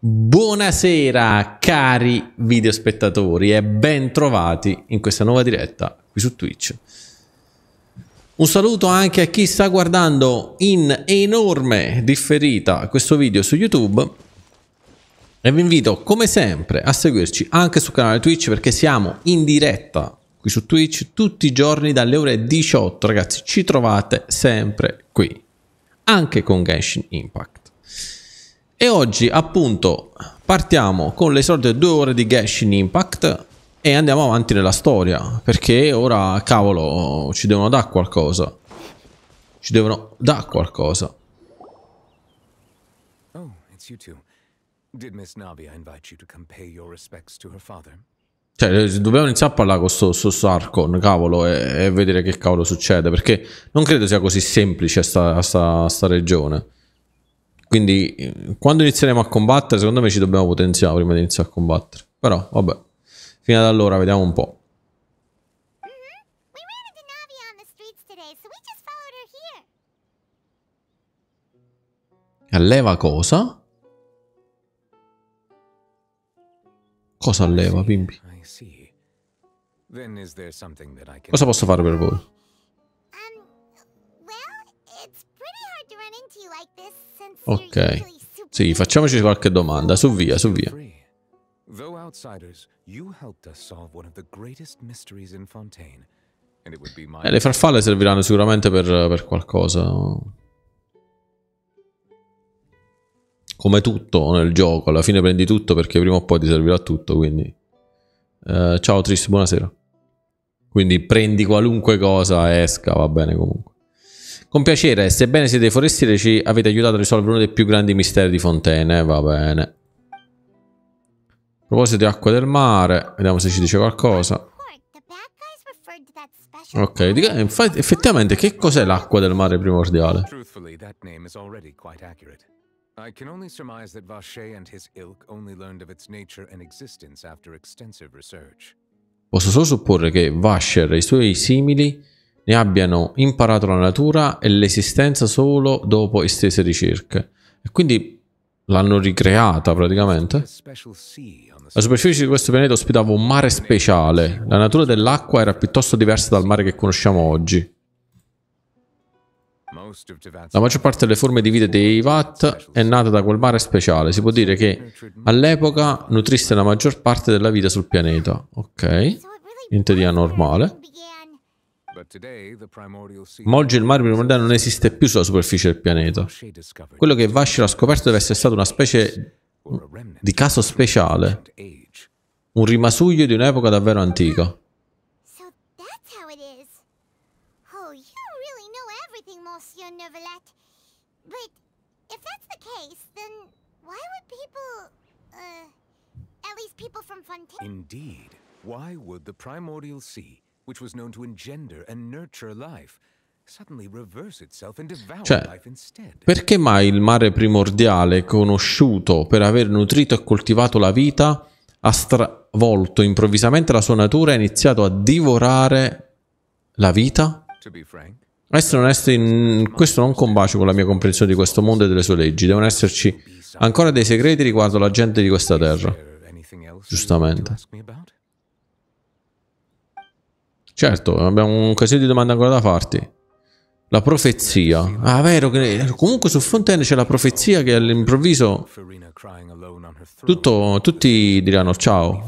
Buonasera cari videospettatori e ben trovati in questa nuova diretta qui su Twitch. Un saluto anche a chi sta guardando in enorme differita questo video su YouTube e vi invito come sempre a seguirci anche sul canale Twitch perché siamo in diretta qui su Twitch tutti i giorni dalle ore 18, ragazzi, ci trovate sempre qui, anche con Genshin Impact. E oggi appunto partiamo con le solite 2 ore di Genshin Impact e andiamo avanti nella storia, perché ora, cavolo, ci devono dare qualcosa. Ci devono dare qualcosa. Oh, it's you two. Did Miss Navia invite you to come pay your respects to her father? Cioè, dobbiamo iniziare a parlare con sto Sarkon, cavolo, e vedere che cavolo succede, perché non credo sia così semplice sta regione. Quindi, quando inizieremo a combattere, secondo me ci dobbiamo potenziare prima di iniziare a combattere. Però, vabbè, fino ad allora vediamo un po'. Alleva cosa? Cosa alleva, Pimpi? Cosa posso fare per voi? Ok, sì, facciamoci qualche domanda, su via, su via. Le farfalle serviranno sicuramente per qualcosa. Come tutto nel gioco, alla fine prendi tutto perché prima o poi ti servirà tutto, quindi... ciao Tris, buonasera. Quindi prendi qualunque cosa esca, va bene comunque. Con piacere, sebbene siete forestieri ci avete aiutato a risolvere uno dei più grandi misteri di Fontaine, va bene. A proposito di acqua del mare, vediamo se ci dice qualcosa. Ok, infatti, effettivamente che cos'è l'acqua del mare primordiale? I can only surmise that Vache and his ilk only learned of its nature and existence after extensive research. Posso solo supporre che Vasher e i suoi simili ne abbiano imparato la natura e l'esistenza solo dopo estese ricerche. E quindi l'hanno ricreata praticamente. La superficie di questo pianeta ospitava un mare speciale. La natura dell'acqua era piuttosto diversa dal mare che conosciamo oggi. La maggior parte delle forme di vita dei Vat è nata da quel mare speciale. Si può dire che all'epoca nutrisse la maggior parte della vita sul pianeta. Ok, niente di anormale. Ma oggi il mare primordiale non esiste più sulla superficie del pianeta. Quello che Vasher ha scoperto deve essere stato una specie di caso speciale. Un rimasuglio di un'epoca davvero antica. Indeed, why would the primordial sea, which was known to engender and nurture life, suddenly reverse itself and devour life instead? Perché mai il mare primordiale, conosciuto per aver nutrito e coltivato la vita, ha stravolto improvvisamente la sua natura e ha iniziato a divorare la vita? Essere onesti, in questo non combacio con la mia comprensione di questo mondo e delle sue leggi. Devono esserci ancora dei segreti riguardo la gente di questa terra. Giustamente. Certo, abbiamo un casino di domande ancora da farti. La profezia. Ah, vero che comunque su Fontaine c'è la profezia che all'improvviso tutti diranno ciao.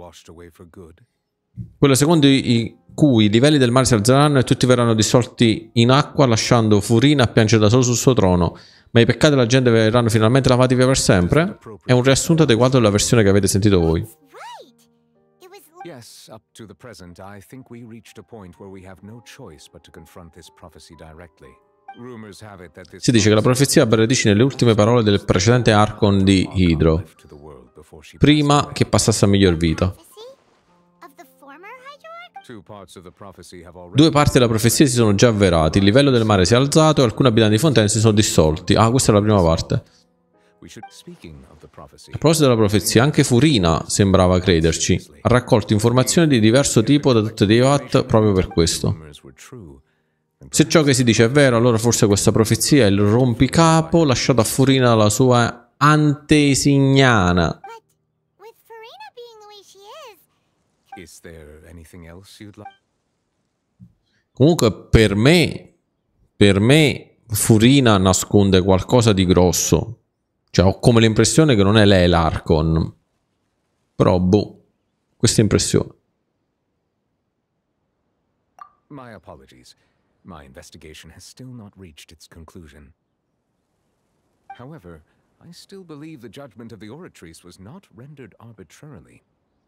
Quella secondo cui i livelli del mare si alzeranno e tutti verranno dissolti in acqua, lasciando Furina a piangere da solo sul suo trono. Ma i peccati della gente verranno finalmente lavati via per sempre? È un riassunto adeguato della versione che avete sentito voi. Yes, up to the present, I think we reached a point where we have no choice but to confront this prophecy directly. Rumors have it that this Si dice che la profezia abbia radici nelle ultime parole del precedente Archon di Hydro, prima che passasse a miglior vita. 2 parti della profezia si sono già avverati, il livello del mare si è alzato e alcuni abitanti di Fontaine si sono dissolti. Ah, questa è la prima parte. A proposito della profezia, anche Furina sembrava crederci. Ha raccolto informazioni di diverso tipo da tutti i Vat proprio per questo. Se ciò che si dice è vero, allora forse questa profezia è il rompicapo lasciato a Furina dalla sua antesignana. Comunque per me Furina nasconde qualcosa di grosso. Cioè ho come l'impressione che non è lei l'Archon. Però boh, questa impressione. My apologies. My investigation has still not reached its conclusion. However, I still believe the judgment of the Oratrice was not rendered arbitrarily.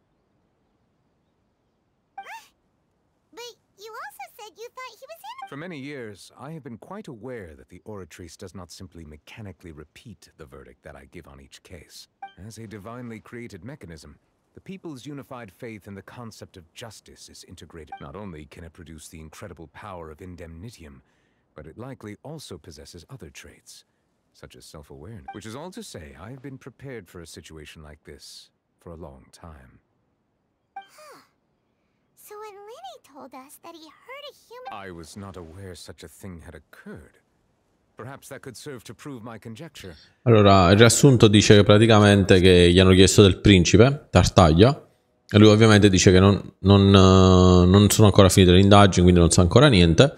But you also said you thought he was innocent. For many years, I have been quite aware that the Oratrice does not simply mechanically repeat the verdict that I give on each case. As a divinely created mechanism, the people's unified faith in the concept of justice is integrated. Not only can it produce the incredible power of indemnitium, but it likely also possesses other traits, such as self-awareness. Which is all to say, I have been prepared for a situation like this for a long time. Huh. So when Lenny told us that he heard a human... I was not aware such a thing had occurred. Perhaps that could serve to prove my conjecture. Allora, il riassunto dice che praticamente che gli hanno chiesto del principe, Tartaglia, e lui ovviamente dice che non sono ancora finite le indagini, quindi non sa ancora niente.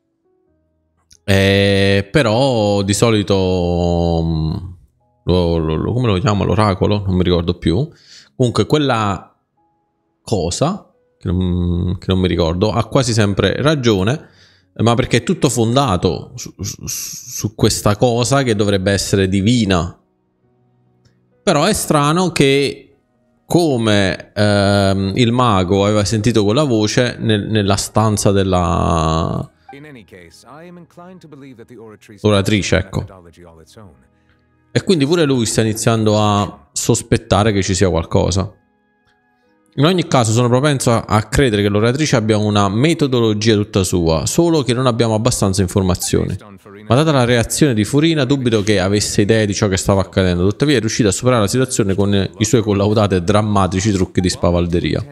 Però di solito come lo chiama? L'oracolo? Non mi ricordo più. Comunque quella cosa che non mi ricordo ha quasi sempre ragione, ma perché è tutto fondato su questa cosa che dovrebbe essere divina. Però è strano che come il mago aveva sentito quella voce nella stanza della oratrice, ecco. E quindi pure lui sta iniziando a sospettare che ci sia qualcosa. In ogni caso sono propenso a credere che l'oratrice abbia una metodologia tutta sua, solo che non abbiamo abbastanza informazioni. Ma data la reazione di Furina, dubito che avesse idee di ciò che stava accadendo, tuttavia è riuscita a superare la situazione con i suoi collaudati e drammatici trucchi di spavalderia.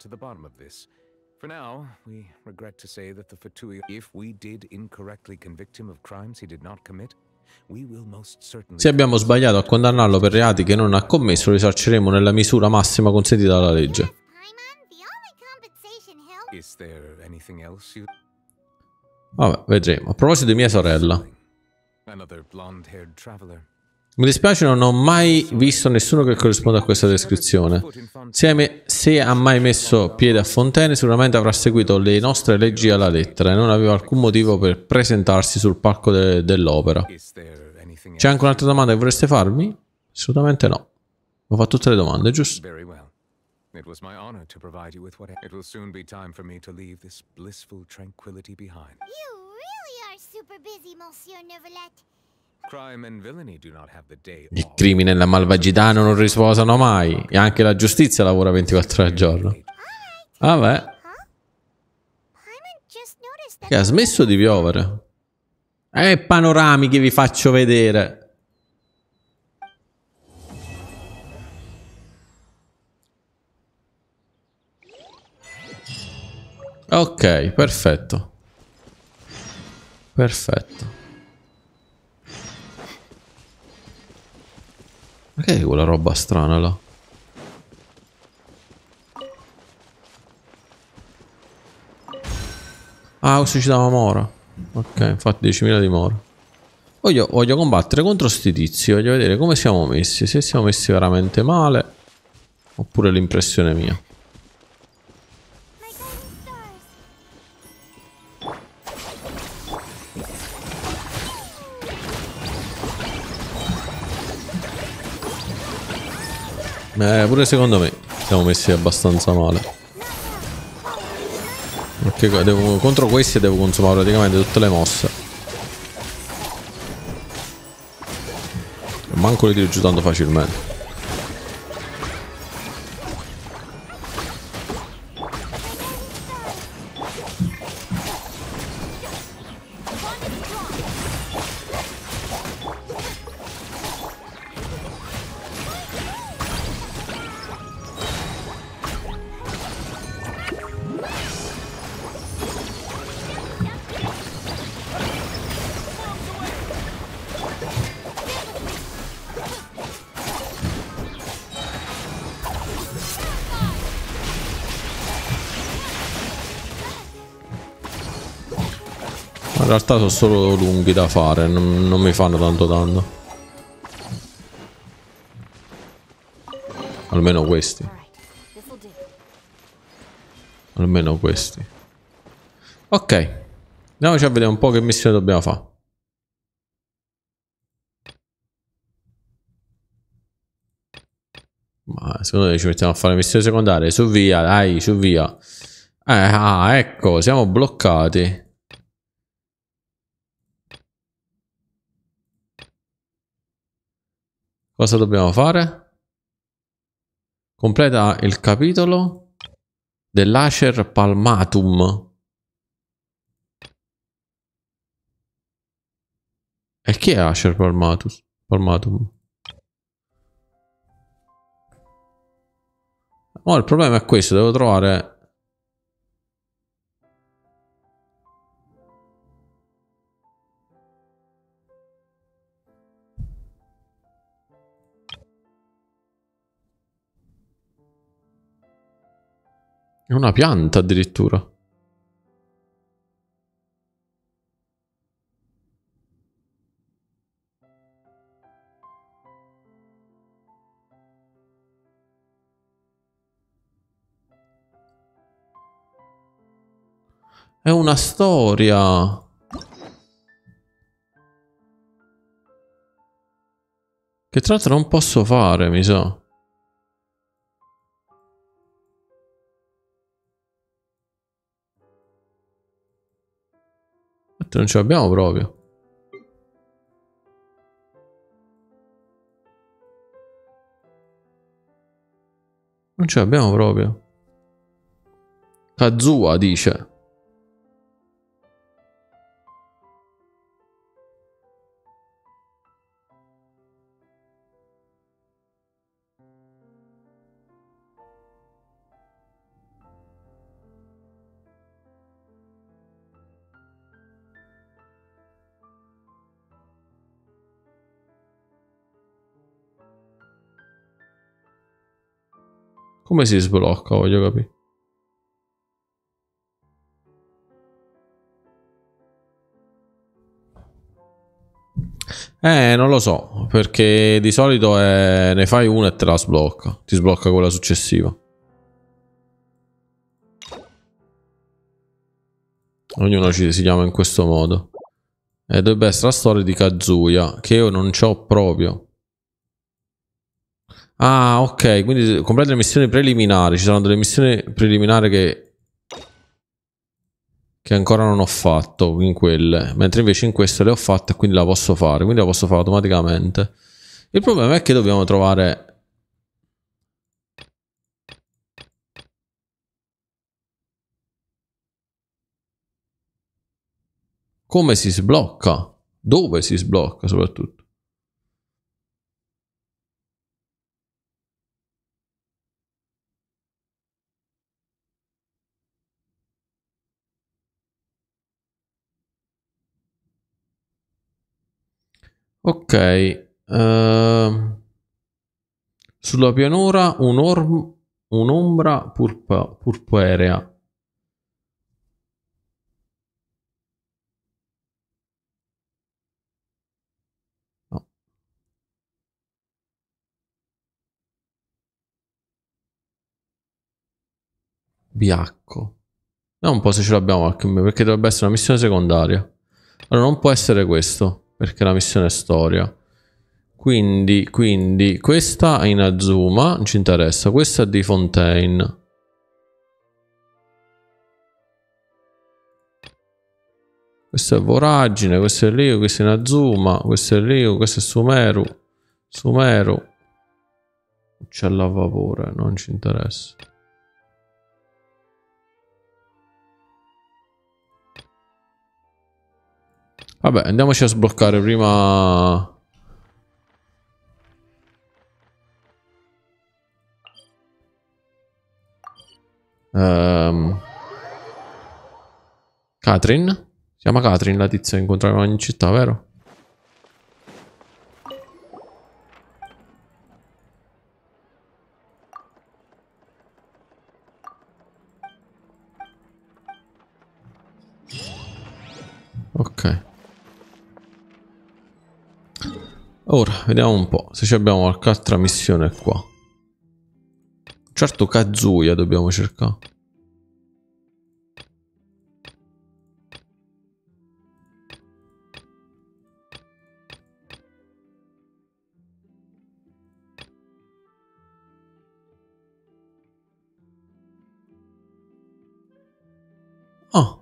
Se abbiamo sbagliato a condannarlo per reati che non ha commesso, lo risarciremo nella misura massima consentita dalla legge. Vabbè, vedremo. A proposito di mia sorella, mi dispiace, non ho mai visto nessuno che corrisponda a questa descrizione. Se ha mai messo piede a Fontaine, sicuramente avrà seguito le nostre leggi alla lettera e non aveva alcun motivo per presentarsi sul palco dell'opera. C'è anche un'altra domanda che vorreste farmi? Assolutamente no. Ho fatto tutte le domande, giusto? Il crimine e la malvagità non riposano mai. E anche la giustizia lavora 24 ore al giorno. Vabbè. Che ha smesso di piovere. Panorami che vi faccio vedere. Ok, perfetto. Perfetto. Ma che è quella roba strana là? Ah, questo ci dava Mora. Ok, infatti 10.000 di Mora. Voglio combattere contro sti tizi. Voglio vedere come siamo messi. Se siamo messi veramente male, oppure l'impressione mia. Pure secondo me siamo messi abbastanza male. Perché contro questi devo consumare praticamente tutte le mosse. Manco li tiro giù tanto facilmente. In realtà sono solo lunghi da fare, non mi fanno tanto danno. Almeno questi. Almeno questi. Ok. Andiamoci a vedere un po' che missione dobbiamo fare. Ma secondo me ci mettiamo a fare missioni secondarie. Su via, dai, su via. Ecco, siamo bloccati. Cosa dobbiamo fare? Completa il capitolo dell'Acer Palmatum. E chi è Acer Palmatum? Oh, il problema è questo, devo trovare... È una pianta addirittura. È una storia. Che tra l'altro non posso fare, mi sa. Non ce l'abbiamo proprio. Non ce l'abbiamo proprio. Kazua dice. Come si sblocca, voglio capire. Non lo so, perché di solito ne fai una e te la sblocca. Ti sblocca quella successiva. Ognuno si chiama in questo modo. E dovrebbe essere la storia di Kazuya, che io non c'ho proprio. Ah, ok, quindi completa le missioni preliminari. Ci saranno delle missioni preliminari che ancora non ho fatto in quelle, mentre invece in queste le ho fatte e quindi la posso fare, quindi la posso fare automaticamente. Il problema è che dobbiamo trovare... come si sblocca, dove si sblocca soprattutto. Ok, sulla pianura un'ombra purpurea. No. Biacco. Vediamo un po' se ce l'abbiamo anche perché dovrebbe essere una missione secondaria. Allora non può essere questo, perché la missione è storia. Quindi questa è in Azuma, non ci interessa. Questa è di Fontaine. Questo è Voragine, questo è Ryu, questo è in Azuma, questo è Ryu, questo è Sumeru. Sumeru. Uccello a vapore, non ci interessa. Vabbè, andiamoci a sbloccare prima... Catherine? Si chiama Catherine la tizia che incontravamo in città, vero? Ok. Ora, vediamo un po' se ci abbiamo qualche altra missione qua. Certo, Kazuya dobbiamo cercare. Ah.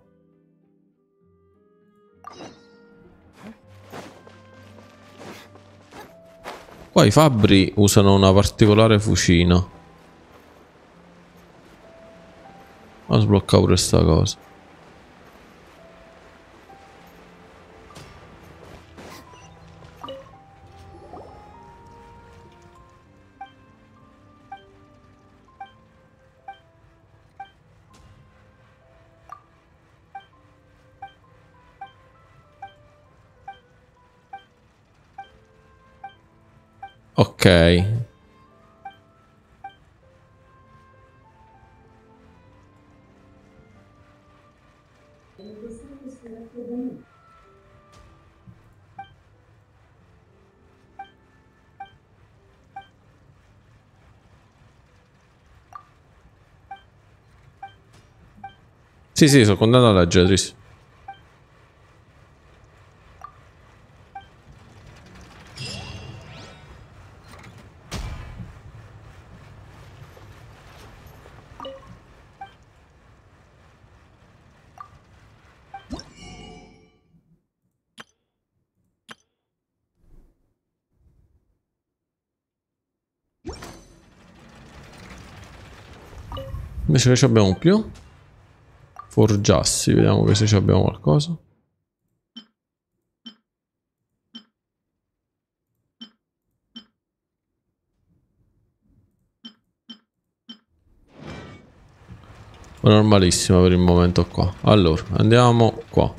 Qua i fabbri usano una particolare fucina. Ma sblocca pure sta cosa. Ok. Sì, sì, sono condannato a leggere, Tris. Invece che ci abbiamo più? Forgiassi, vediamo che se ci abbiamo qualcosa. Normalissima per il momento qua. Allora, andiamo qua.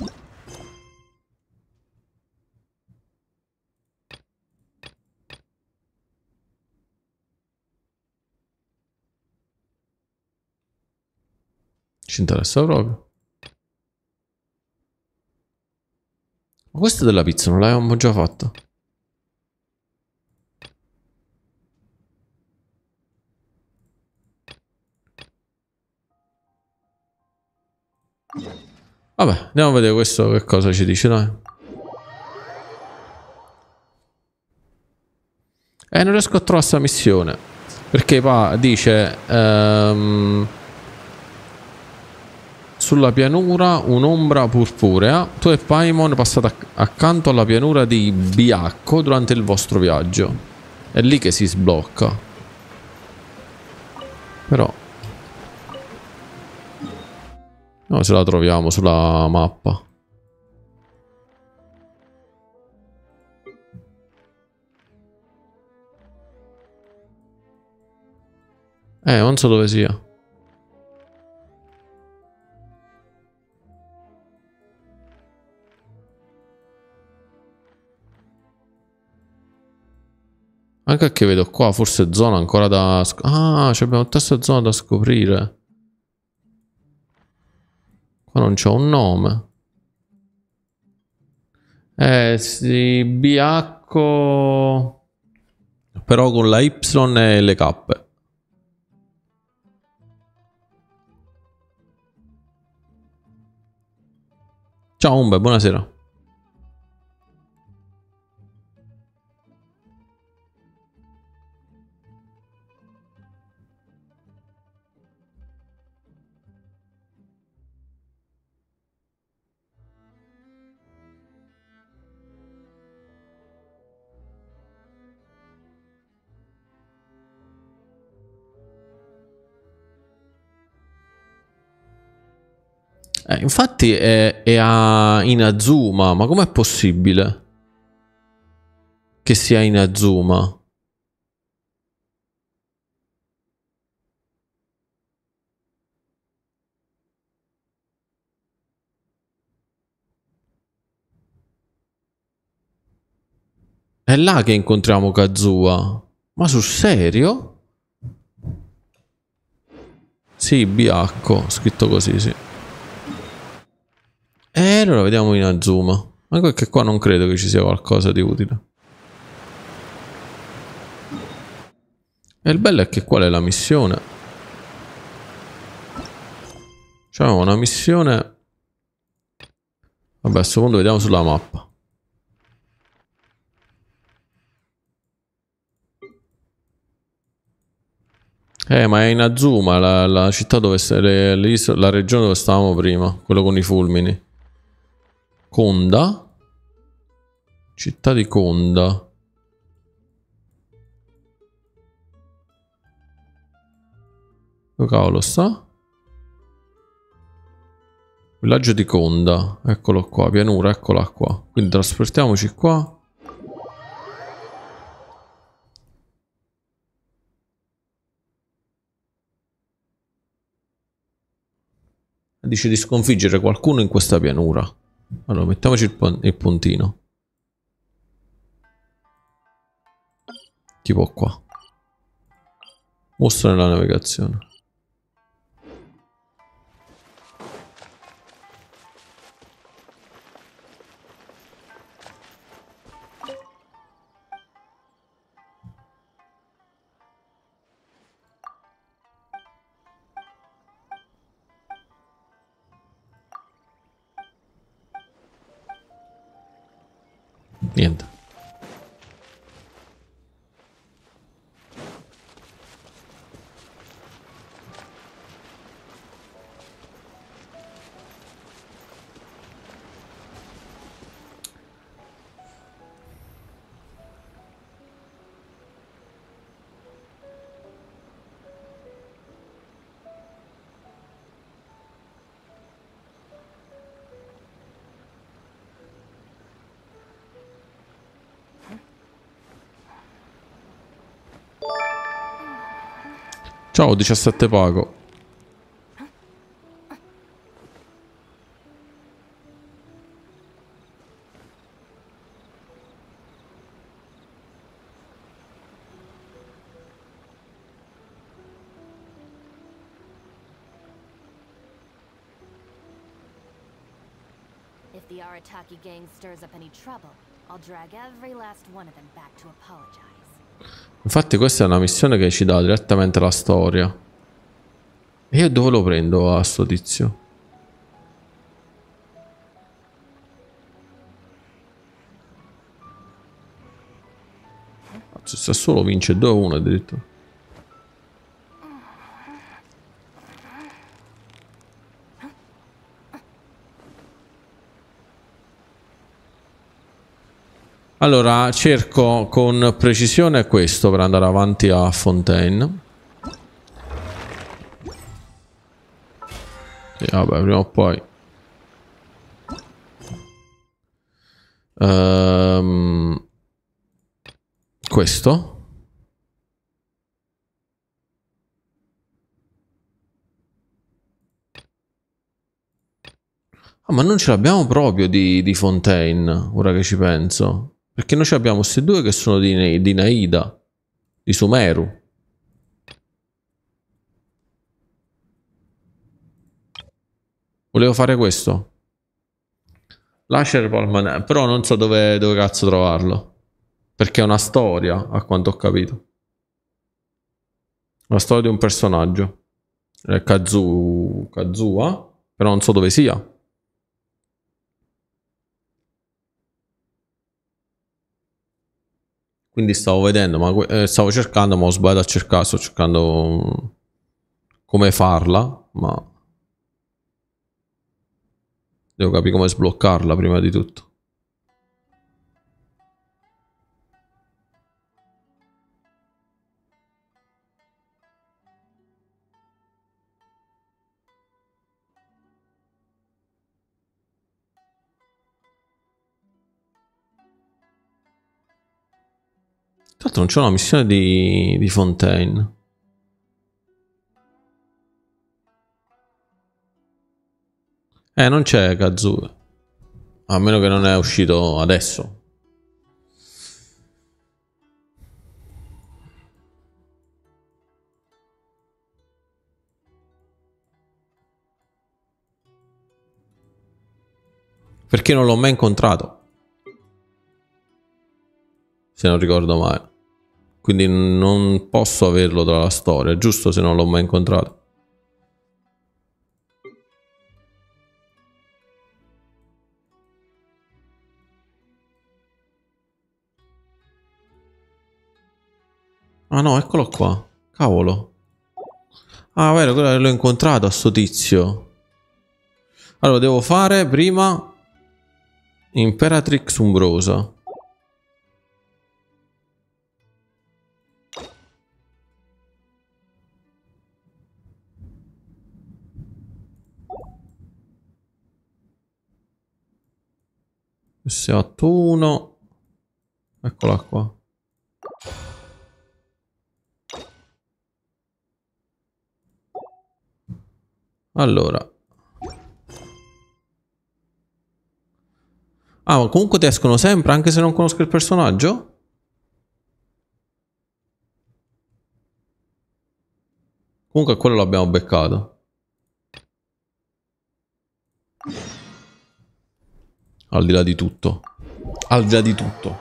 Ci interessa proprio. Ma questa della pizza non l'avevamo già fatta? Vabbè, andiamo a vedere questo che cosa ci dice, dai. Non riesco a trovare sta missione. Perché dice... sulla pianura un'ombra purpurea. Tu e Paimon passate accanto alla pianura di Biacco durante il vostro viaggio. È lì che si sblocca. Però... no, se la troviamo sulla mappa. Non so dove sia. Anche che vedo qua, forse zona ancora da... ah, abbiamo questa zona da scoprire. Qua non c'è un nome. Sì, Biacco... però con la Y e le K. Ciao Umbe, buonasera. Infatti è a Inazuma, ma com'è possibile che sia Inazuma? È là che incontriamo Kazuha. Ma sul serio? Sì, Biacco, scritto così, sì. Allora vediamo Inazuma. Anche perché qua non credo che ci sia qualcosa di utile. E il bello è che qual è la missione? C'è una missione. Vabbè, a questo punto vediamo sulla mappa. Ma è in Azuma, la città dove la regione dove stavamo prima, quello con i fulmini. Konda? Città di Konda. Dove cavolo sta? Villaggio di Konda. Eccolo qua, pianura, eccola qua. Quindi trasportiamoci qua. Dice di sconfiggere qualcuno in questa pianura. Allora, mettiamoci il puntino. Tipo qua. Mostra nella navigazione. Niente. Ciao 17 Pago. If the Arataki gang stirs up any trouble, I'll drag every last one of them back to apologize. Infatti questa è una missione che ci dà direttamente la storia. E io dove lo prendo a sto tizio? Se solo vince 2-1 addirittura. Allora, cerco con precisione questo per andare avanti a Fontaine. E vabbè, prima o poi. Questo. Ah, ma non ce l'abbiamo proprio di Fontaine, ora che ci penso. Perché noi abbiamo questi due che sono di Naida, di Sumeru. Volevo fare questo. Lasciare Palmanè, però non so dove cazzo trovarlo. Perché è una storia, a quanto ho capito. Una storia di un personaggio. È Kazua, però non so dove sia. Quindi stavo vedendo, ma stavo cercando, ma ho sbagliato a cercare, sto cercando come farla, ma devo capire come sbloccarla prima di tutto. Tra l'altro non c'è una missione di Fontaine. Non c'è Kazuya. A meno che non è uscito adesso. Perché non l'ho mai incontrato. Se non ricordo male. Quindi non posso averlo tra la storia, giusto, se non l'ho mai incontrato. Ah no, eccolo qua. Cavolo. Ah, vero, quello l'ho incontrato a sto tizio. Allora, devo fare prima Imperatrix Umbrosa. S8 1. Eccola qua. Allora. Ah, ma comunque ti escono sempre anche se non conosco il personaggio? Comunque quello l'abbiamo beccato. Al di là di tutto. Al di là di tutto.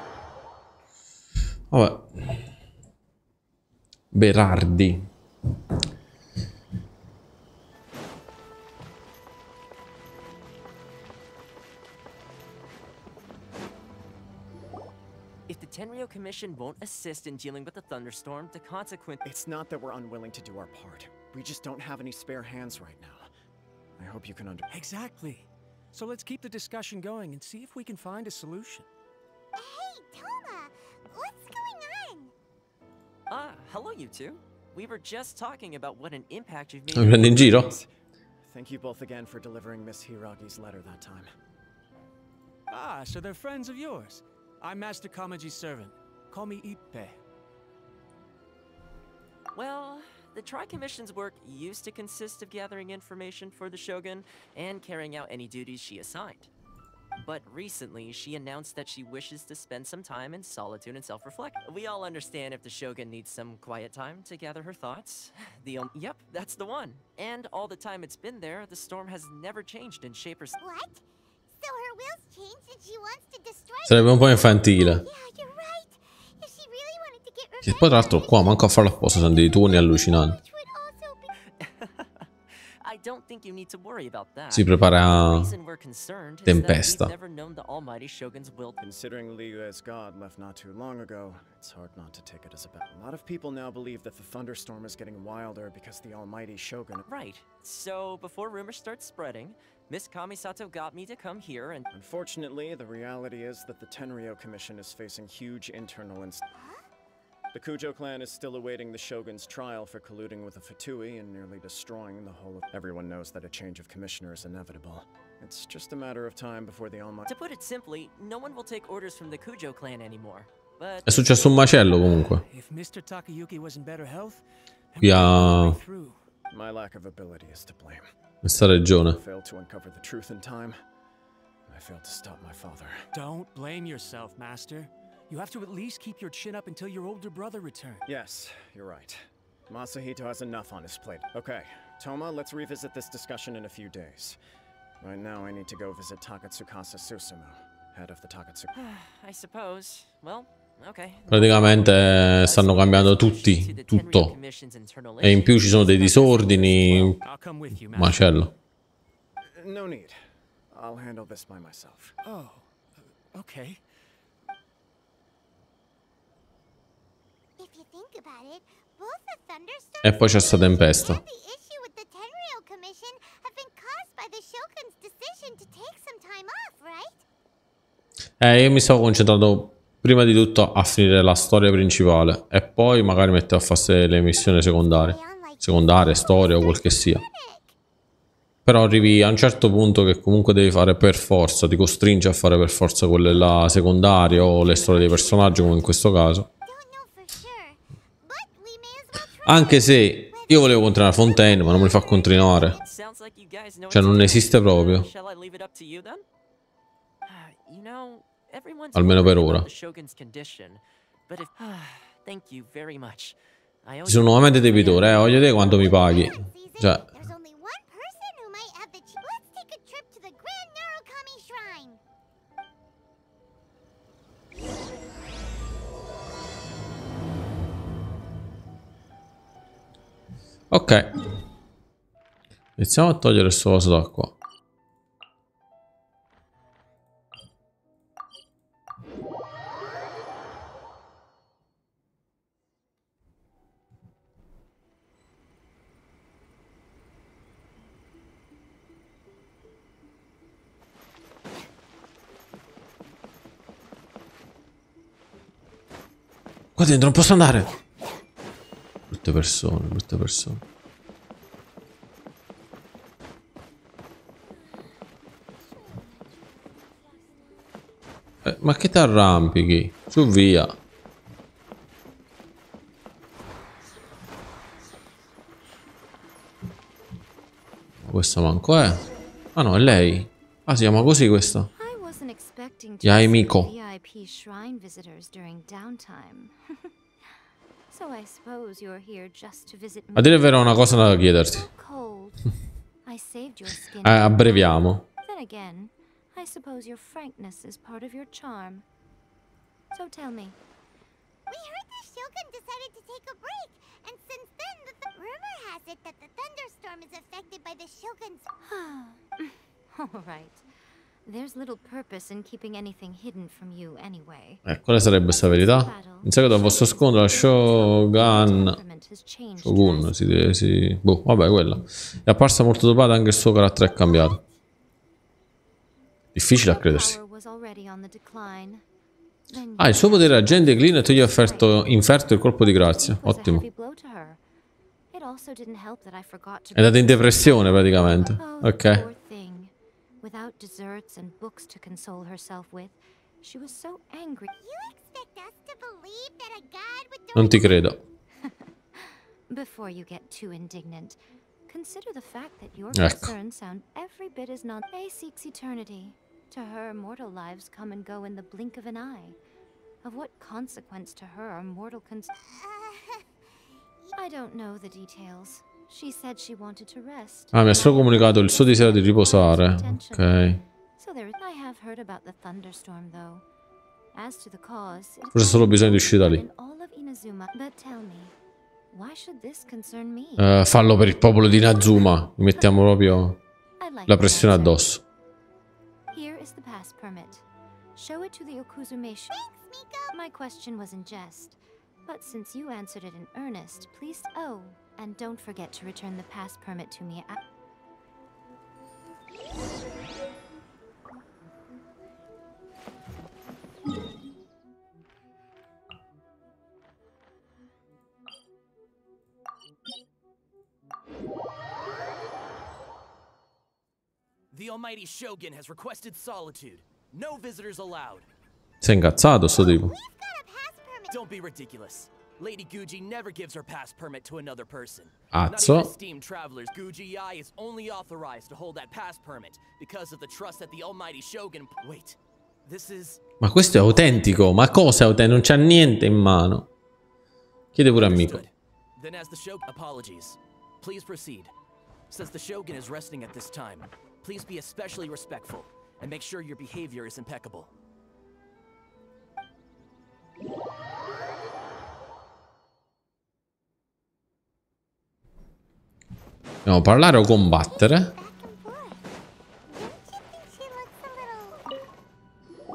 Vabbè. Berardi. If the Tenryo Commission won't assist in dealing with the thunderstorm, the consequence— It's not that we're unwilling to do our part. We just don't have any spare hands right now. I hope you can Exactly. So let's keep the discussion going and see if we can find a solution. Hey, Toma! What's going on? Ah, hello you two. We were just talking about what an impact you've Mi made. prende in giro? Thank you both again for delivering Miss Hiragi's letter that time. Ah, so they're friends of yours. I'm Master Kamaji's servant. Call me Ippei. Well, the Tri-Commission's work used to consist of gathering information for the Shogun and carrying out any duties she assigned. But recently, she announced that she wishes to spend some time in solitude and self-reflect. We all understand if the Shogun needs some quiet time to gather her thoughts. Yep, that's the one. And all the time it's been there, the storm has never changed in shape or— What? So her will's changed and she wants to destroy Sarebbe un po' infantile. Yeah, you're right. If she really wanted to get Che revenge, poi tra l'altro qua manco a farlo apposta, sono dei tuoni allucinanti. which would also be... I don't think you need to worry about that. Si prepara The reason we're concerned is that tempesta. we've never known the Almighty Shogun's will. Considering Liu as God left not too long ago, it's hard not to take it as a bet. A lot of people now believe that the thunderstorm is getting wilder because the almighty Shogun— Right. So before rumors start spreading, Miss Kamisato got me to come here and— Unfortunately, the reality is that the Tenryo Commission is facing huge internal The Kujo clan is still awaiting the Shogun's trial for colluding with the Fatui and nearly destroying the whole of— Everyone knows that a change of commissioner is inevitable. It's just a matter of time before the almighty— To put it simply, no one will take orders from the Kujo clan anymore. But È successo un macello comunque. If Mr. Takayuki was in better health, then Qui we a could break through. My lack of ability is to blame. questa regione. I failed to uncover the truth in time. I failed to stop my father. Don't blame yourself, Master. You have to at least keep your chin up until your older brother returns. Yes, you're right. Masahito has enough on his plate. Okay, Toma, let's revisit this discussion in a few days. Right now, I need to go visit Takatsukasa Susumu, head of the Takatsuka. I suppose. Well, okay. Praticamente stanno cambiando tutti, tutto. E in più ci sono dei disordini. I'll come with you, Master. Macello. No need. I'll handle this by myself. Oh, okay. If you think about it, both the thunderstorms E poi c'è sta tempesta. and the issue with the Tenryo Commission have been caused by the Shogun's decision to take some time off, right? Io mi stavo concentrando prima di tutto a finire la storia principale. E poi magari mettere a fare le missioni secondarie. Secondarie, storia o quel che sia. Però arrivi a un certo punto che comunque devi fare per forza, ti costringe a fare per forza quelle là secondarie o le storie dei personaggi come in questo caso. Don't know for sure, but we may as well try. Anche se io volevo continuare Fontaine, ma non me li fa continuare. Sounds like you guys know Cioè what non to do. esiste proprio. Shall I leave it up to you then? You know, everyone's Almeno per worried ora. about the Shogun's condition, but if thank you very much. I owe Ti sono you- nuovamente debitore, voglio vedere quanto mi paghi. Cioè, There's only one person who might have the Let's take a trip to the Grand Narukami Shrine. Ok. Iniziamo a togliere questo vaso da qua. Qua dentro non posso andare. Brutte persone, brutte persone. Ma che ti arrampichi? Su via. Questa manco è. Ah no, è lei. Ah, si chiama così questa. I wasn't expecting to Yaemiko. see VIP shrine visitors during downtime. So I suppose you're here just to visit me. A dire il vero, ho una cosa da chiederti. So cold. I saved your skin. Abbreviamo. Then again, I suppose your frankness is part of your charm. So tell me, We heard the Shogun decided to take a break, and since then, rumor has it that the thunderstorm is affected by the Shogun's. all right. There's little purpose in keeping anything hidden from you anyway. Quale sarebbe questa verità? In seguito al vostro scontro, la Shogun. Shogun, boh, vabbè, quella. È apparsa molto dopata, anche il suo carattere è cambiato. Difficile a credersi. Ah, il suo potere agente clean e tu gli hai inferto il colpo di grazia. Ottimo. È andata in depressione praticamente. Ok. Without desserts and books to console herself with, she was so angry. You expect us to believe that a god would do Non ti credo. Before you get too indignant, consider the fact that your Ecco. concerns sound every bit as non. A seeks eternity. To her, mortal lives come and go in the blink of an eye. Of what consequence to her are mortal I don't know the details. She said she wanted to rest. Ah, mi ha solo comunicato il suo desiderio di riposare. Ok. So there I have heard about the thunderstorm though. As to the cause, Forse solo bisogno di uscire da lì. in all of Inazuma. But tell me, why should this concern me? Fallo per il popolo di Inazuma. Mi mettiamo proprio I'd like la to pressione answer. addosso. Here is the pass permit. Show it to the Okuzume. My question was in jest, but since you answered it in earnest, please. Oh, and don't forget to return the pass permit to me. The Almighty Shogun has requested solitude. No visitors allowed. Sei incazzato sto tipo. We've got a pass permit. Don't be ridiculous. Lady Guji never gives her pass permit to another person. Azzo. Not even esteemed travelers. Guji Ai is only authorized to hold that pass permit because of the trust that the Almighty Shogun. Wait, this is. Ma questo è autentico. Ma cosa è autentico? Non c'ha niente in mano. Chiede pure amico. Understood. Then as the Shogun apologies. Please proceed. Since the Shogun is resting at this time, please be especially respectful and make sure your behavior is impeccable. Dobbiamo parlare o combattere? Back and forth. Don't you think she looks a little?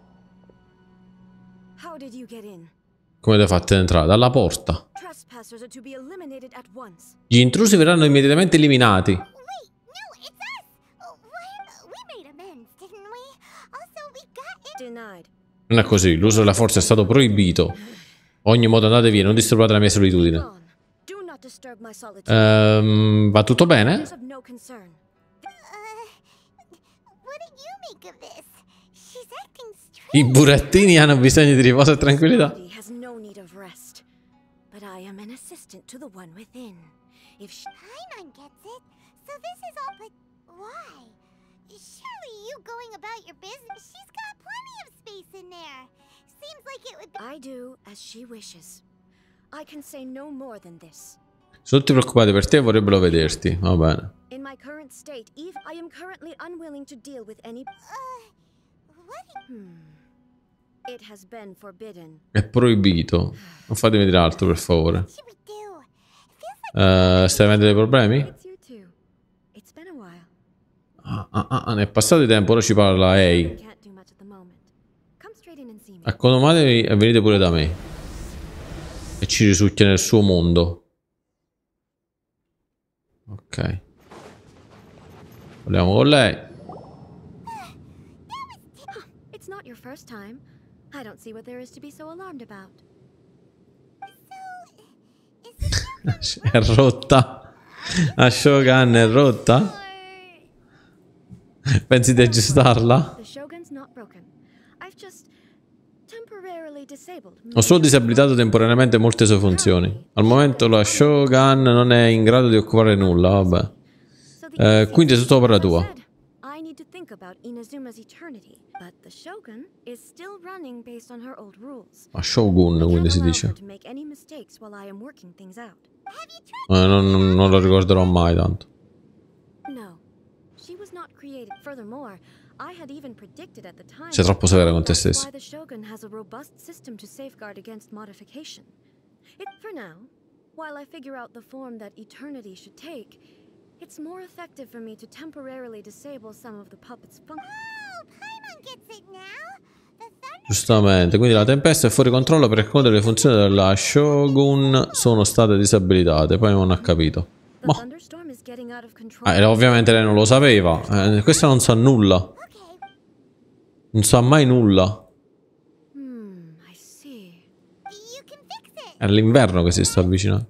How did you get in? Come le fate entrare? Dalla porta. Trespassers are to be eliminated at once. Gli intrusi verranno immediatamente eliminati. Wait, no, it's us. We made amends, didn't we? Also, we got it. Denied. Non è così. L'uso della forza è stato proibito. Ogni modo andate via, non disturbate la mia solitudine. Gone. Do not disturb my solitude. Va tutto It bene? is of no concern. What do you make of this? She's acting strange. I burattini hanno bisogno di riposo e tranquillità. Body has no need of rest, but I am an assistant to the one within. If she Paimon gets it. So this is all, but why? Surely you going about your business. She's got plenty of space in there. Seems like it would be. I do as she wishes. I can say no more than this. Sono tutti preoccupati per te e vorrebbero vederti. Va bene. In my current state, Eve, I am currently unwilling to deal with any. What? It has been forbidden. È proibito. Non fatemi dire altro, per favore. Should we do? It feels Stai avendo dei problemi? Ne è passato di tempo, ora ci parla Ehi. Accomodatevi e venite pure da me. E ci risucchia nel suo mondo. Ok. Parliamo con lei. It's not your first time. I don't see what there is to be so alarmed about. È rotta. La Shogun è rotta? Pensi di aggiustarla? Ho solo disabilitato temporaneamente molte sue funzioni. Al momento la Shogun non è in grado di occupare nulla, vabbè. Quindi è tutto opera tua. Ma Shogun, quindi si dice. Non lo ricorderò mai tanto. Sei troppo severa con te stesso. While I figure out the form that eternity should take, it's more effective for me to temporarily disable some of the puppet's functions. Oh, Paimon gets it now. Giustamente, quindi la tempesta è fuori controllo perché le funzioni della Shogun sono state disabilitate. Poi non ha capito. Boh. Ovviamente lei non lo sapeva. Questa non sa nulla. Non sa mai nulla. È l'inverno che si sta avvicinando.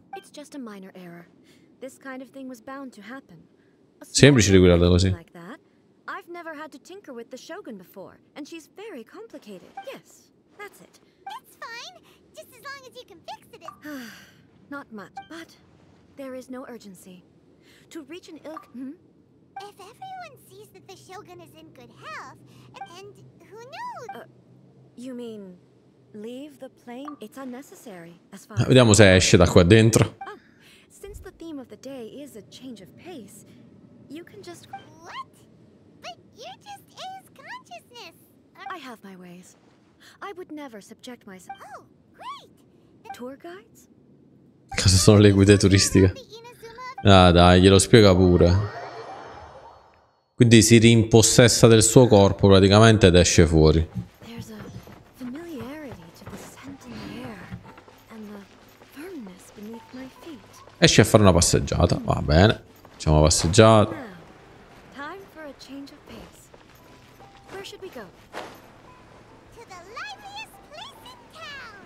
Semplice riguarda così. I've never had to tinker with the Shogun before, and she's very complicated. Yes, that's it. It's fine, just as long as you can fix it. Not much, but there is no urgency. To reach an ilk... If everyone sees that the Shogun is in good health, and who knows? You mean leave the plane? It's unnecessary, as far Vediamo se esce da qua dentro. Oh, since the theme of the day is a change of pace, you can just... What? But you're just A's consciousness. I have my ways. I would never subject myself... Oh, great! Tour guides? Cosa sono le guide turistiche? Ah dai, glielo spiega pure. Quindi si rimpossessa del suo corpo praticamente ed esce fuori. There's a familiarity to the scent in the air and the firmness beneath my feet. Esce a fare una passeggiata, va bene. Facciamo una passeggiata. Time for a change of pace. Where should we go? To the liveliest place in town.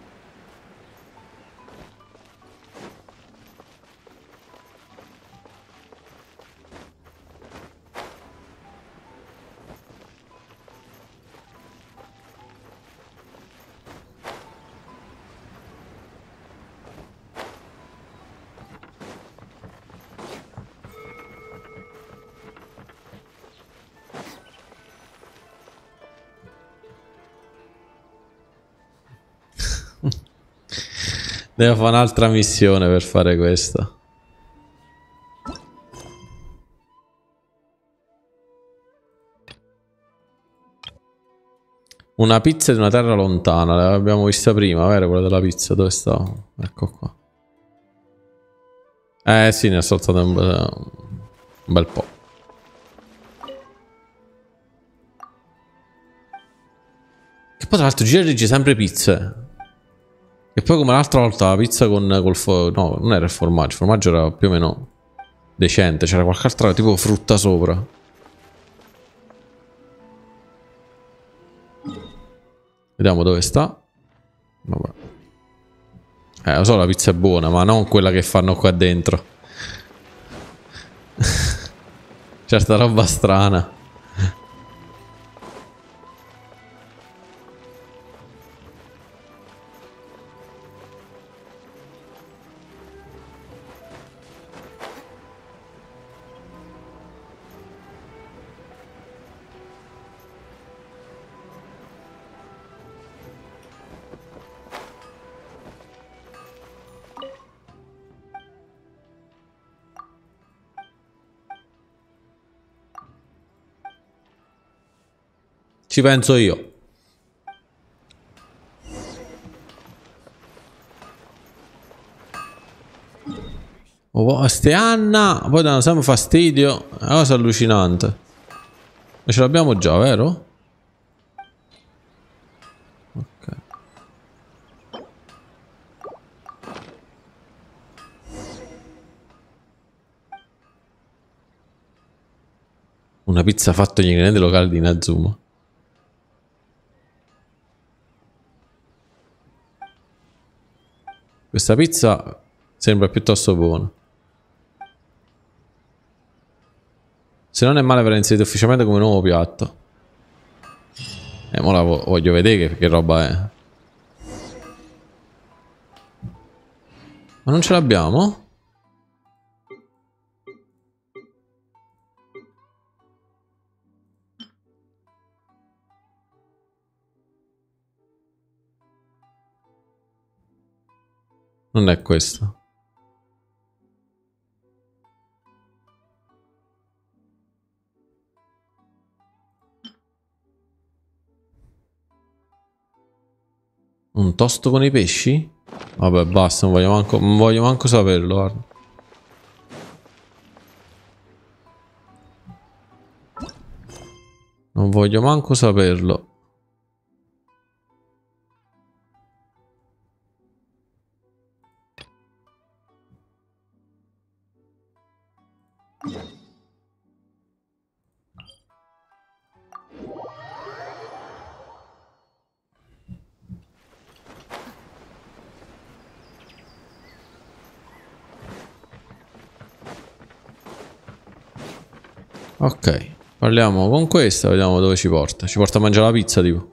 Devo fare un'altra missione per fare questa. Una pizza di una terra lontana. L'abbiamo vista prima, vero? Quella della pizza. Dove sta? Ecco qua. Sì, ne ho saltato un bel po'. Che poi tra l'altro gira sempre pizze. E poi come l'altra volta la pizza col no, non era il formaggio era più o meno decente, c'era qualche altra tipo frutta sopra. Vediamo dove sta. Vabbè. Lo so, la pizza è buona, ma non quella che fanno qua dentro. Certa roba strana. Ci penso io. Oh, ste Anna, poi danno sempre fastidio. È una cosa allucinante. E ce l'abbiamo già, vero? Ok. Una pizza fatta agli ingredienti locali di Inazuma. Questa pizza sembra piuttosto buona. Se non è male, verrà inserito ufficialmente come nuovo piatto. Mo la voglio vedere che roba è. Ma non ce l'abbiamo? Non è questo. Un tosto con i pesci? Vabbè, basta, non voglio manco saperlo, guarda. Non voglio manco saperlo. Ok, parliamo con questa, vediamo dove ci porta. Ci porta a mangiare la pizza, tipo.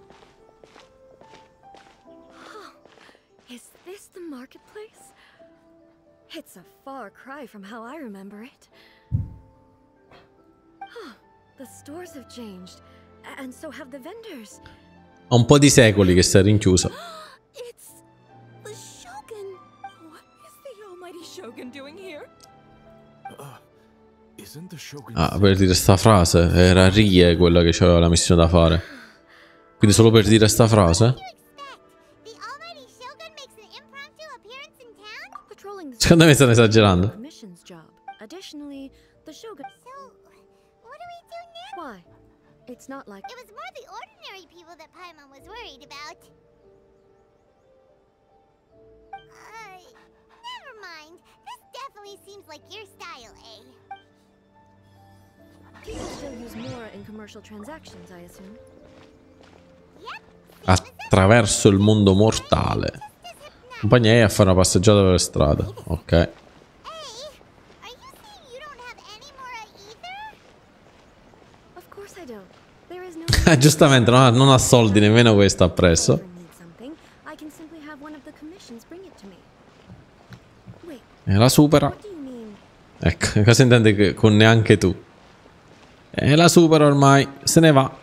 Is this the marketplace? It's a far cry from how I remember it. The stores have changed, and so have the vendors. Ha un po' di secoli che sta rinchiusa. It's the Shogun. What is the almighty Shogun doing here? Ah, per dire sta frase. Era Rie quella che aveva la missione da fare. Quindi solo per dire sta frase? Secondo me stanno esagerando. Additionally, the Shogun. So, what do we do now? Why? It's not like It was more the ordinary people that Paimon was worried about. Never mind. This definitely seems like your style, eh? people still use Mora in commercial transactions, I assume. Attraverso il mondo mortale. Accompagna a fare una passeggiata per strada. Ok. Giustamente, non ha soldi nemmeno questo appresso. E la supera. Ecco, cosa intende con neanche tu? E la supera ormai, se ne va.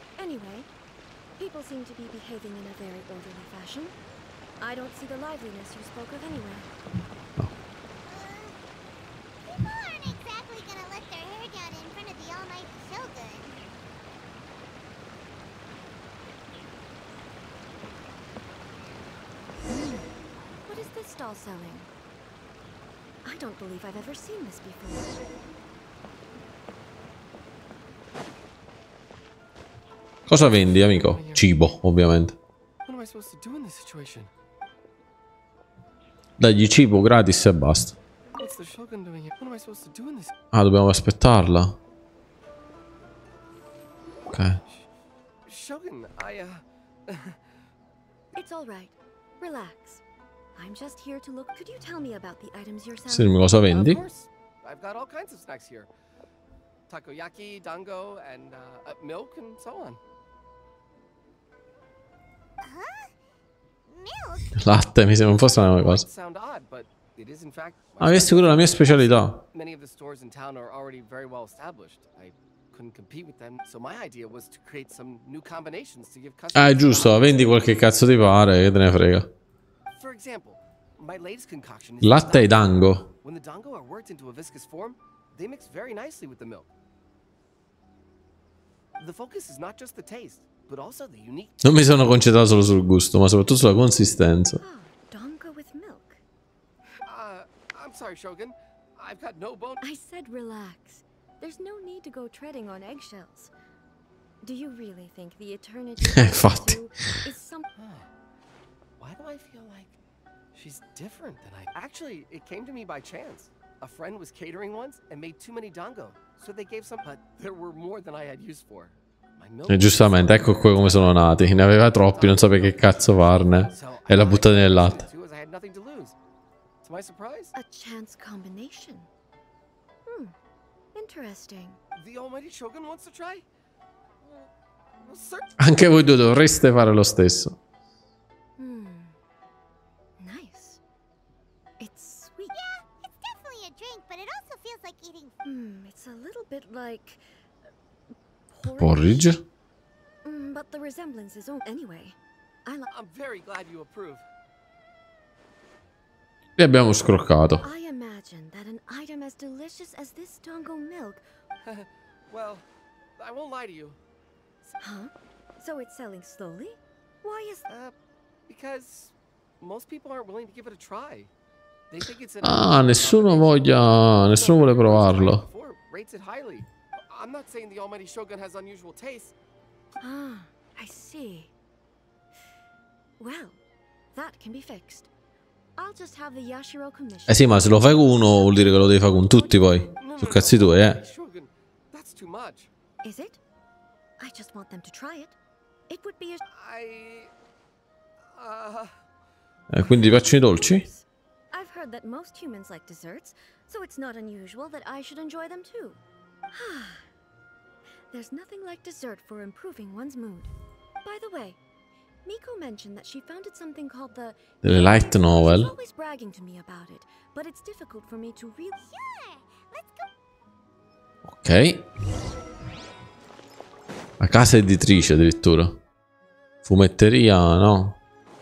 Selling. I don't believe I've ever seen this before. Cosa vendi, amico? Cibo, ovviamente. Dagli cibo gratis e basta. Ah, dobbiamo aspettarla. Ok. It's all right. Relax. I'm just here to look. Could you tell me about the items you're selling? Sì, cosa vendi? I've got all kinds of snacks here. Takoyaki, dango, and milk and so on. Milk? Latte, mi sembra un po' strana una cosa. Ah, è sicuro la mia specialità. Many of the stores in town are already very well established. I couldn't compete with them, so my idea was to create some new combinations to give customers. Ah, è giusto, vendi quel che cazzo ti pare, che te ne frega. For example, my latest concoction is latte e dango. When the dango are worked into a viscous form, they mix very nicely with the milk. The focus is not just the taste, but also the unique. Non mi sono concentrato solo sul gusto, ma soprattutto sulla consistenza. Dango with milk. I'm sorry, Shogun. I've got no bone. I said relax. There's no need to go treading on eggshells. Do you really think the eternity Infatti. is some... Why do I feel like she's different than I... Actually, it came to me by chance. A friend was catering once and made too many dango, so they gave some, but there were more than I had use for. My milk... E giustamente, ecco qua come sono nati. Ne aveva troppi, non sapeva che cazzo farne. E l'ha buttata nel latte. I had nothing to lose. To my surprise, A chance combination. Interesting. the almighty Shogun wants to try? Well, Anche voi due dovreste fare lo stesso. Nice. It's sweet. Yeah, it's definitely a drink, but it also feels like eating. It's a little bit like... Porridge? But the resemblance is... Anyway, I'm very glad you approve. E abbiamo scroccato. I imagine that an item as delicious as this dango milk... Well, I won't lie to you. Huh? So it's selling slowly? Why is... Because most people aren't willing to give it a try. They think it's Nessuno vuole provarlo. Rates it highly. I'm not saying the almighty Shogun has unusual taste. I see. Well, that can be fixed. I'll just have the Yashiro commission. Eh sì, ma se lo fai con uno vuol dire che lo devi fare con tutti poi. Su cazzi tuoi, Shogun, that's too much. Is it? I just want them to try it. It would be a... Quindi faccio i dolci? I've heard that most humans like desserts, so it's not unusual that I should enjoy them too. There's nothing like dessert for improving one's mood. By the way, Miko mentioned that she founded something called the... Delle light novel. She's always bragging to me about it, but it's difficult for me to really... Sure, let's go. Ok. La casa editrice addirittura. Fumetteria, no?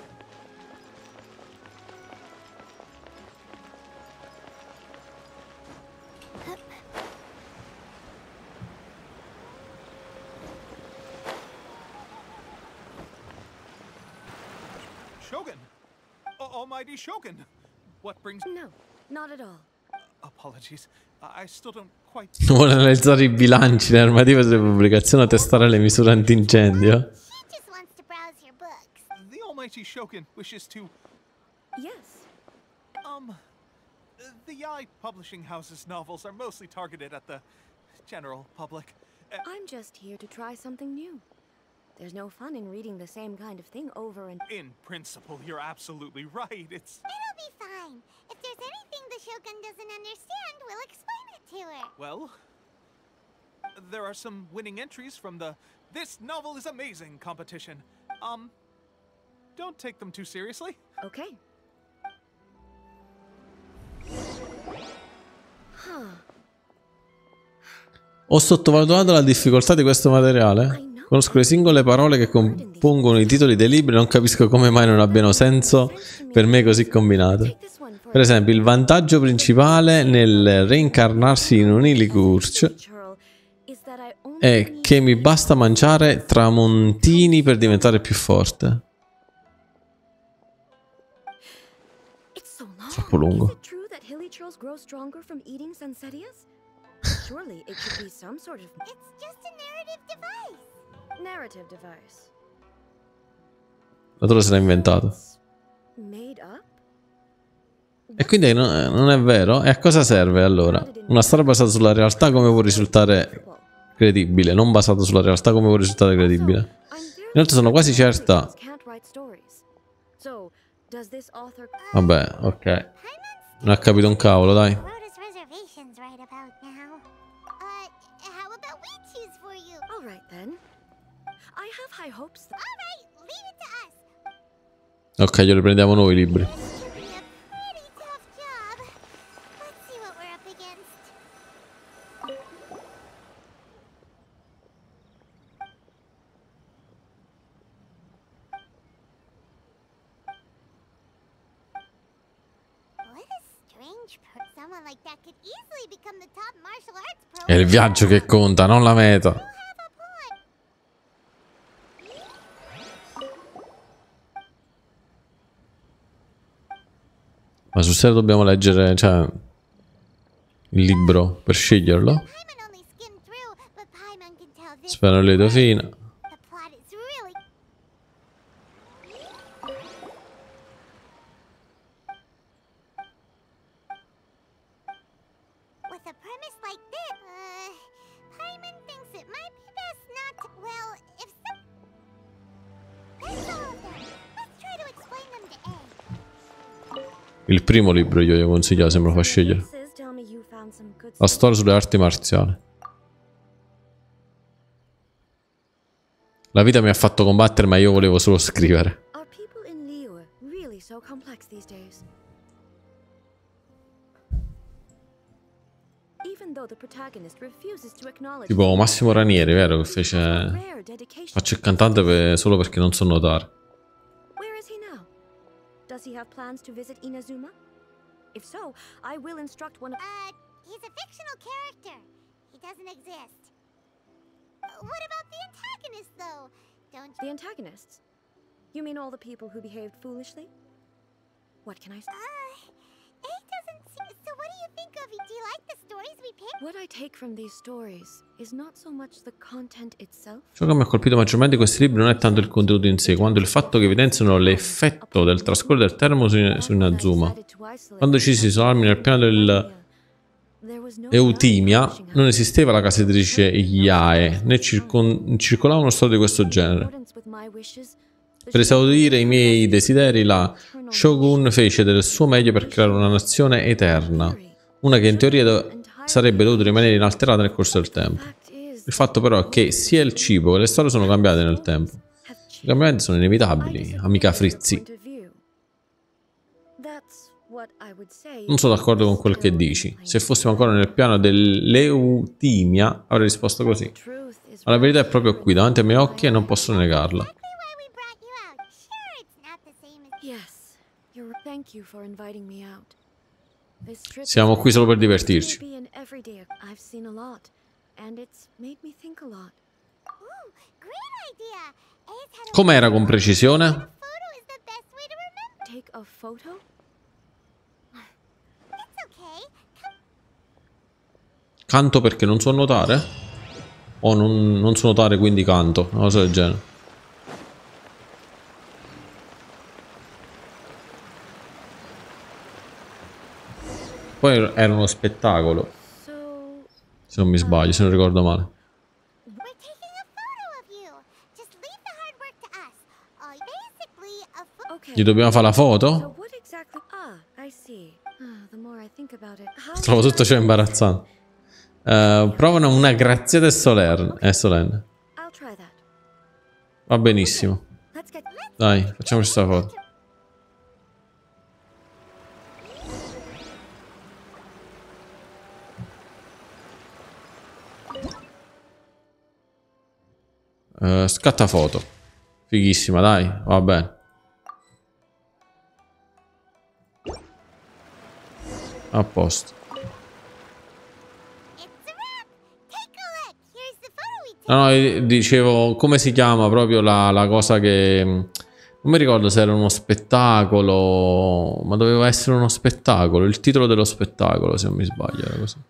Shogun! Almighty Shogun! What brings... No, not at all. Apologies. I still don't quite... Vuole analizzare i bilanci, le normative sulle pubblicazioni, a testare le misure antincendio. She just wants to browse your books. The Almighty Shogun wishes to... Yes. The Yai publishing house's novels are mostly targeted at the general public. I'm just here to try something new. There's no fun in reading the same kind of thing over and... In principle, you're absolutely right. It's... It'll be fine. If there's anything the Shogun doesn't understand, we'll explain it to her. Well, there are some winning entries from the This Novel is Amazing competition. Don't take them too seriously. Okay. Ho sottovalutato la difficoltà di questo materiale. Conosco le singole parole che compongono i titoli dei libri e non capisco come mai non abbiano senso per me così combinate. Per esempio, il vantaggio principale nel reincarnarsi in un Illicourse è che mi basta mangiare tramontini per diventare più forte. Troppo lungo. Surely it could be some sort of... It's just a narrative device. Narrative device. L'autore se l'ha inventato. Made up? E quindi non è vero? E a cosa serve allora? Una storia basata sulla realtà come può risultare credibile? Non basata sulla realtà come può risultare credibile? Inoltre sono quasi certa... Vabbè, ok. Non ha capito un cavolo, dai. Ok, glieli prendiamo noi i libri. È il viaggio che conta, non la meta. Ma sul serio dobbiamo leggere, cioè... il libro per sceglierlo. Spero lieto fine. Il primo libro io gli consiglio se me lo fa scegliere. La storia sulle arti marziali. La vita mi ha fatto combattere, ma io volevo solo scrivere. Tipo Massimo Ranieri, vero? Che fece... Faccio il cantante solo perché non so nuotare. Does he have plans to visit Inazuma? If so, I will instruct one of... he's a fictional character. He doesn't exist. What about the antagonists, though? Don't you... The antagonists? You mean all the people who behaved foolishly? What can I say? It doesn't seem... So what do you think of it? Do you like the stories we picked? What I take from these stories is not so much the content itself. Ciò che mi ha colpito maggiormente di questi libri non è tanto il contenuto in sé, quanto il fatto che evidenziano l'effetto del trascorrere del termo su Inazuma. Quando ci si isolarmi nel piano dell'Eutimia, non esisteva la casa editrice Yae, né circolava uno storia di questo genere. Per esaudire i miei desideri, la Shogun fece del suo meglio per creare una nazione eterna, una che in teoria sarebbe dovuta rimanere inalterata nel corso del tempo. Il fatto però è che sia il cibo che le storie sono cambiate nel tempo. I cambiamenti sono inevitabili, amica Frizzi. Non sono d'accordo con quel che dici. Se fossimo ancora nel piano dell'Eutimia, avrei risposto così. Ma la verità è proprio qui, davanti ai miei occhi, e non posso negarla. Siamo qui solo per divertirci. Com'era con precisione? Canto perché non so nuotare? O non so nuotare quindi canto? Una cosa del genere. Poi era uno spettacolo. Se non mi sbaglio, se non ricordo male. Gli dobbiamo fare la foto? Trovo tutto ciò imbarazzante. Provano una graziata e solenne. Va benissimo. Dai, facciamoci questa foto. Scatta foto. Fighissima, dai, va bene. A posto. No, dicevo, come si chiama proprio la cosa che... Non mi ricordo se era uno spettacolo, ma doveva essere uno spettacolo. Il titolo dello spettacolo, se non mi sbaglio, era così.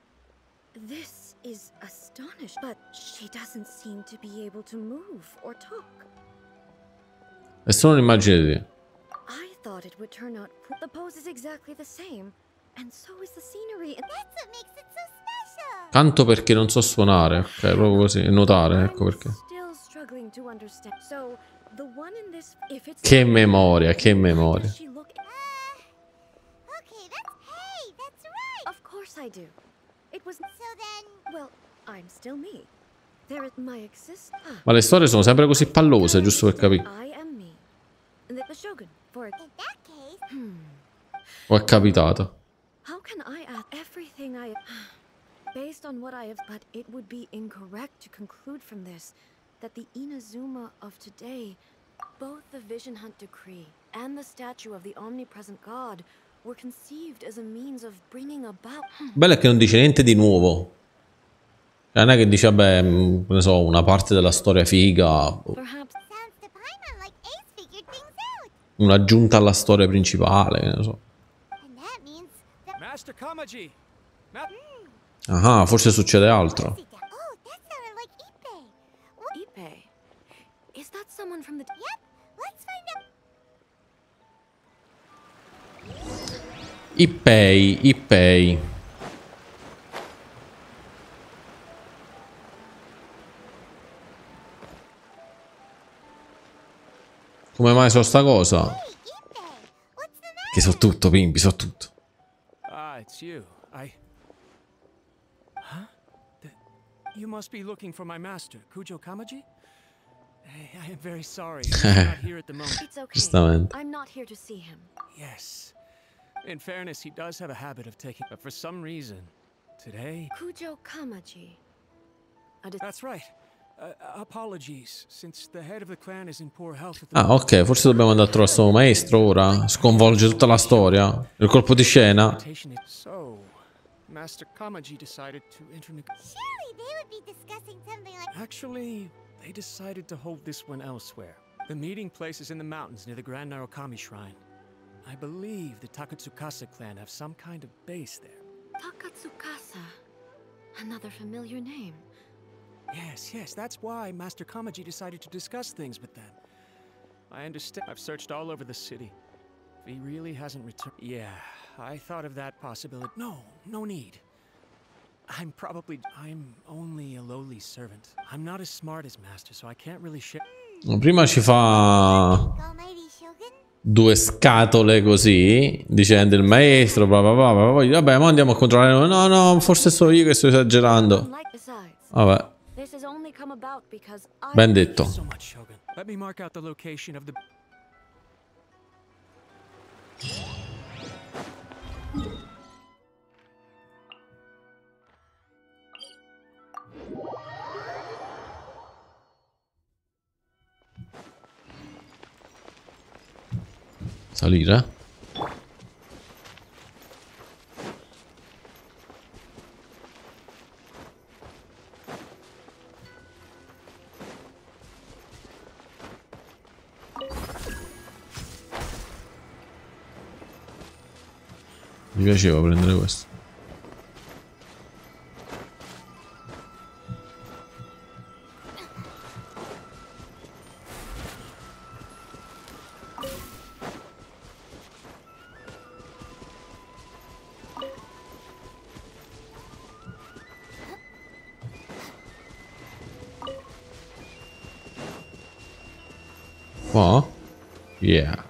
È solo un'immagine di... Canto perché non so suonare, ok, proprio così, e nuotare, ecco perché. Che memoria, che memoria. Ma le storie sono sempre così pallose, giusto per capire. O è capitato? Based on what I have, but it would be incorrect to conclude from this that the Inazuma of today, both the Vision Hunt Decree and the statue of the omnipresent God, were conceived as a means of bringing about... Bello è che non dice niente di nuovo. Non è che dice, vabbè, ne so, una parte della storia figa. Un'aggiunta alla storia principale, ne so. Master Kamaji, Ah, forse succede altro. Oh, that sounded like Ippei. Ippei? Is that someone from the... Yep, let's find out. Ippei, Ippei. Come mai so sta cosa? Che so tutto, Pimpi, so tutto. Ah, it's you. Huh? You must be looking for my master, Kujo Kamaji? I am very sorry. He's not here at the moment. It's okay. Giustamente. I'm not here to see him. Yes. In fairness, he does have a habit of taking... But for some reason, today... Kujo Kamaji. That's right. Apologies, since the head of the clan is in poor health at the Ah, ok, forse dobbiamo andare a trovare sto maestro ora. Sconvolge tutta la storia. Il colpo di scena. So, Master Kamaji decided to Surely they would be discussing something like... Actually, they decided to hold this one elsewhere. The meeting place is in the mountains near the Grand Narukami Shrine. I believe the Takatsukasa clan have some kind of base there. Takatsukasa. Another familiar name. Yes, that's why Master Kamaji decided to discuss things with them. I understand. I've searched all over the city. If he really hasn't returned... Yeah, I thought of that possibility. No need. I'm only a lowly servant. I'm not as smart as Master, so I can't really share... Prima ci fa due scatole così, dicendo il maestro, bla bla bla bla. Poi, vabbè, ma andiamo a controllare. No, forse sono io che sto esagerando. Vabbè. Ben detto. Let me mark out the location of the... Salire? Mi piaceva prendere questo. Qua? Yeah.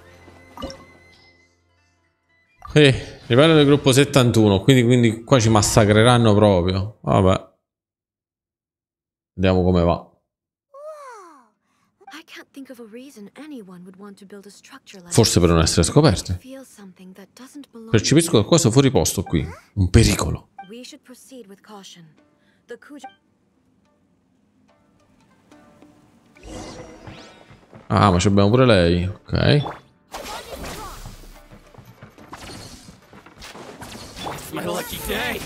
Livello del gruppo 71, quindi qua ci massacreranno proprio. Vabbè. Vediamo come va. Forse per non essere scoperti. Percepisco qualcosa fuori posto qui. Un pericolo. Ah, ma ci abbiamo pure lei. Ok. My lucky day.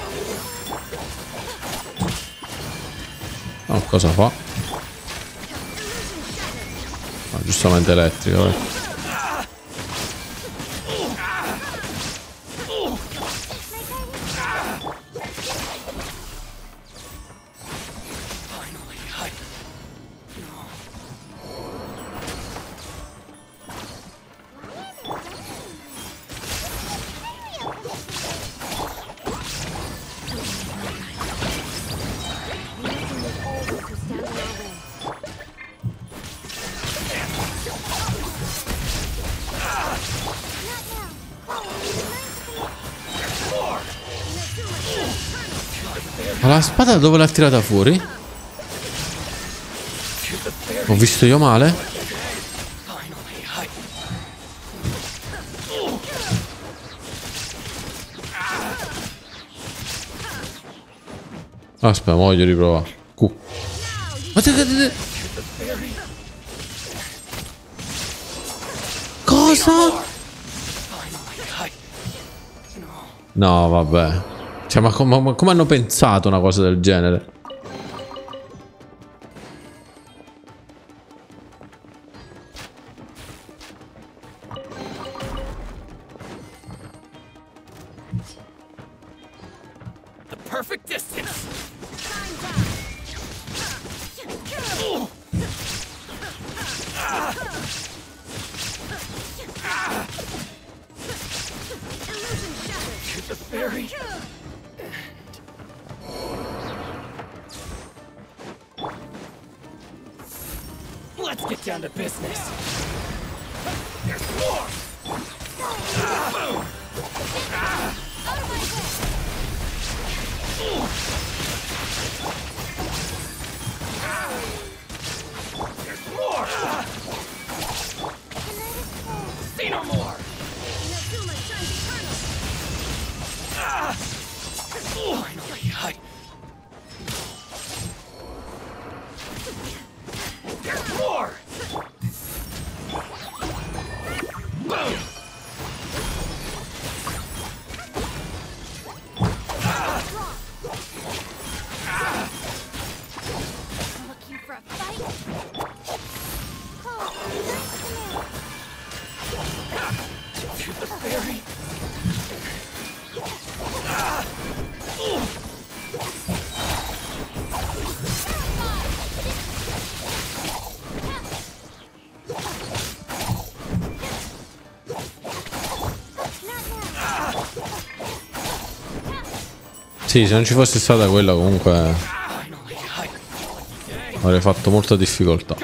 Oh, cosa fa? Ah, giustamente elettrico. Ma la spada dove l'ha tirata fuori? Ho visto io male? Aspetta, voglio riprovare. Cosa? No, vabbè. Cioè, ma come hanno pensato una cosa del genere? perfect distance. Shoot the fairy. Let's get down to business. There's more. Boom. There's more. See no more. Finally, there's more. Boom. Looking for a fight? Shoot the fairy. Sì, se non ci fosse stata quella comunque avrei fatto molta difficoltà.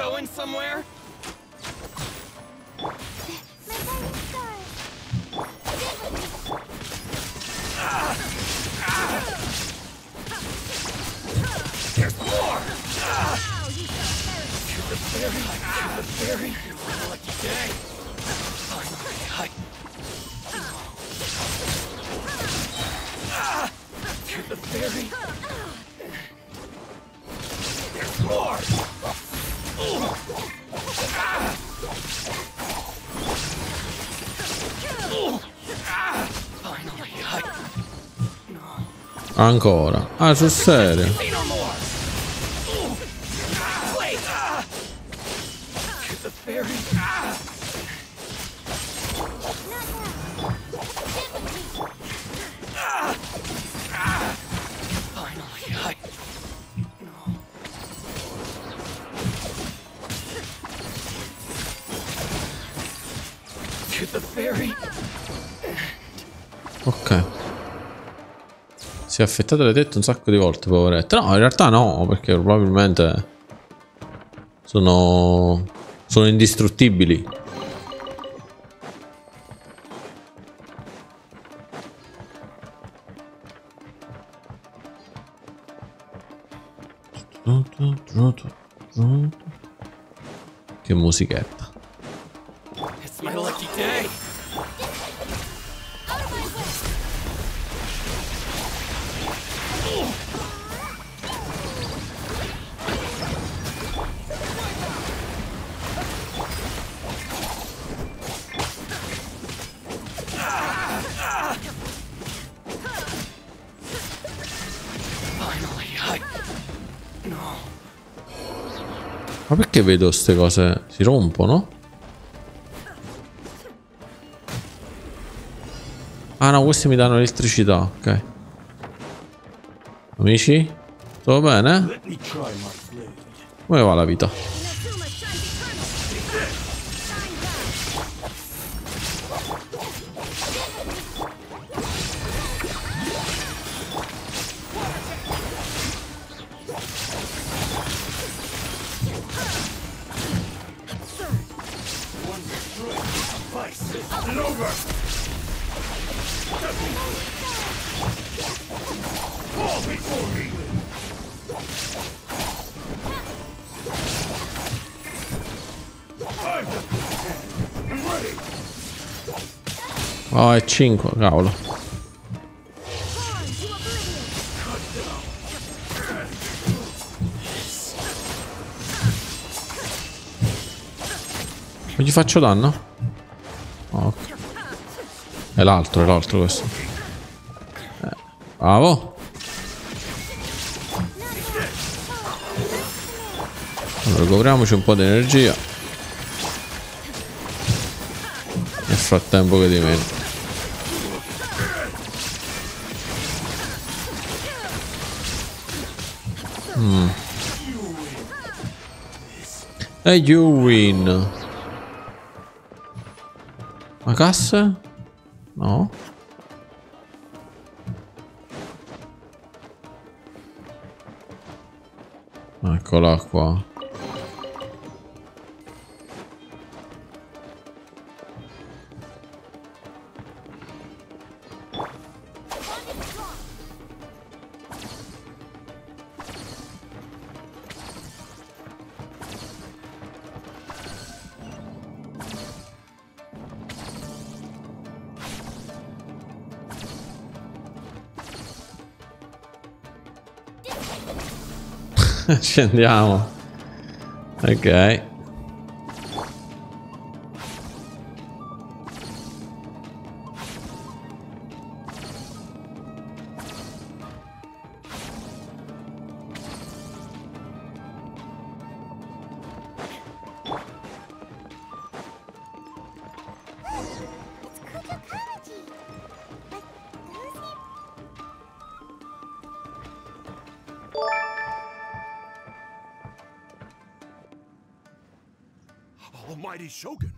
Ancora? Ah, sul serio? Ok. Si è affettato le tette un sacco di volte, poveretto. No, in realtà no, perché probabilmente sono indistruttibili. Che musichetta. It's my lucky day. Ma perché vedo queste cose? Si rompono? Ah no, questi mi danno elettricità, ok. Amici? Tutto bene? Come va la vita? Oh, è 5, cavolo. Non gli faccio danno? Oh, ok. È l'altro questo. Bravo. Allora, copriamoci un po' di energia. Nel frattempo che di meno. E you win. Ma cassa? No. Eccola qua. Scendiamo. Ok. Almighty Shogun.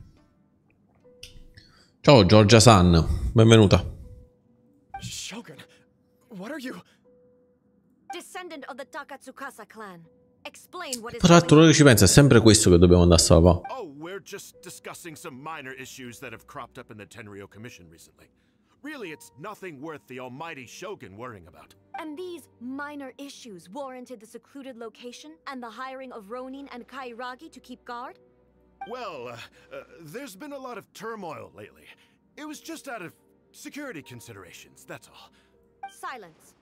Ciao Georgia-san, benvenuta. Shogun, what are you? Descendant of the Takatsukasa clan. Explain what is Tra l'altro, quello che ci pensa è sempre questo che dobbiamo andare a salvare. Oh, we're just discussing some minor issues that have cropped up in the Tenryo Commission recently. Really, it's nothing worth the almighty Shogun worrying about. And these minor issues warranted the secluded location and the hiring of Ronin and Kairagi to keep guard? Well, there's been a lot of turmoil lately. It was just out of security considerations, that's all. Silence.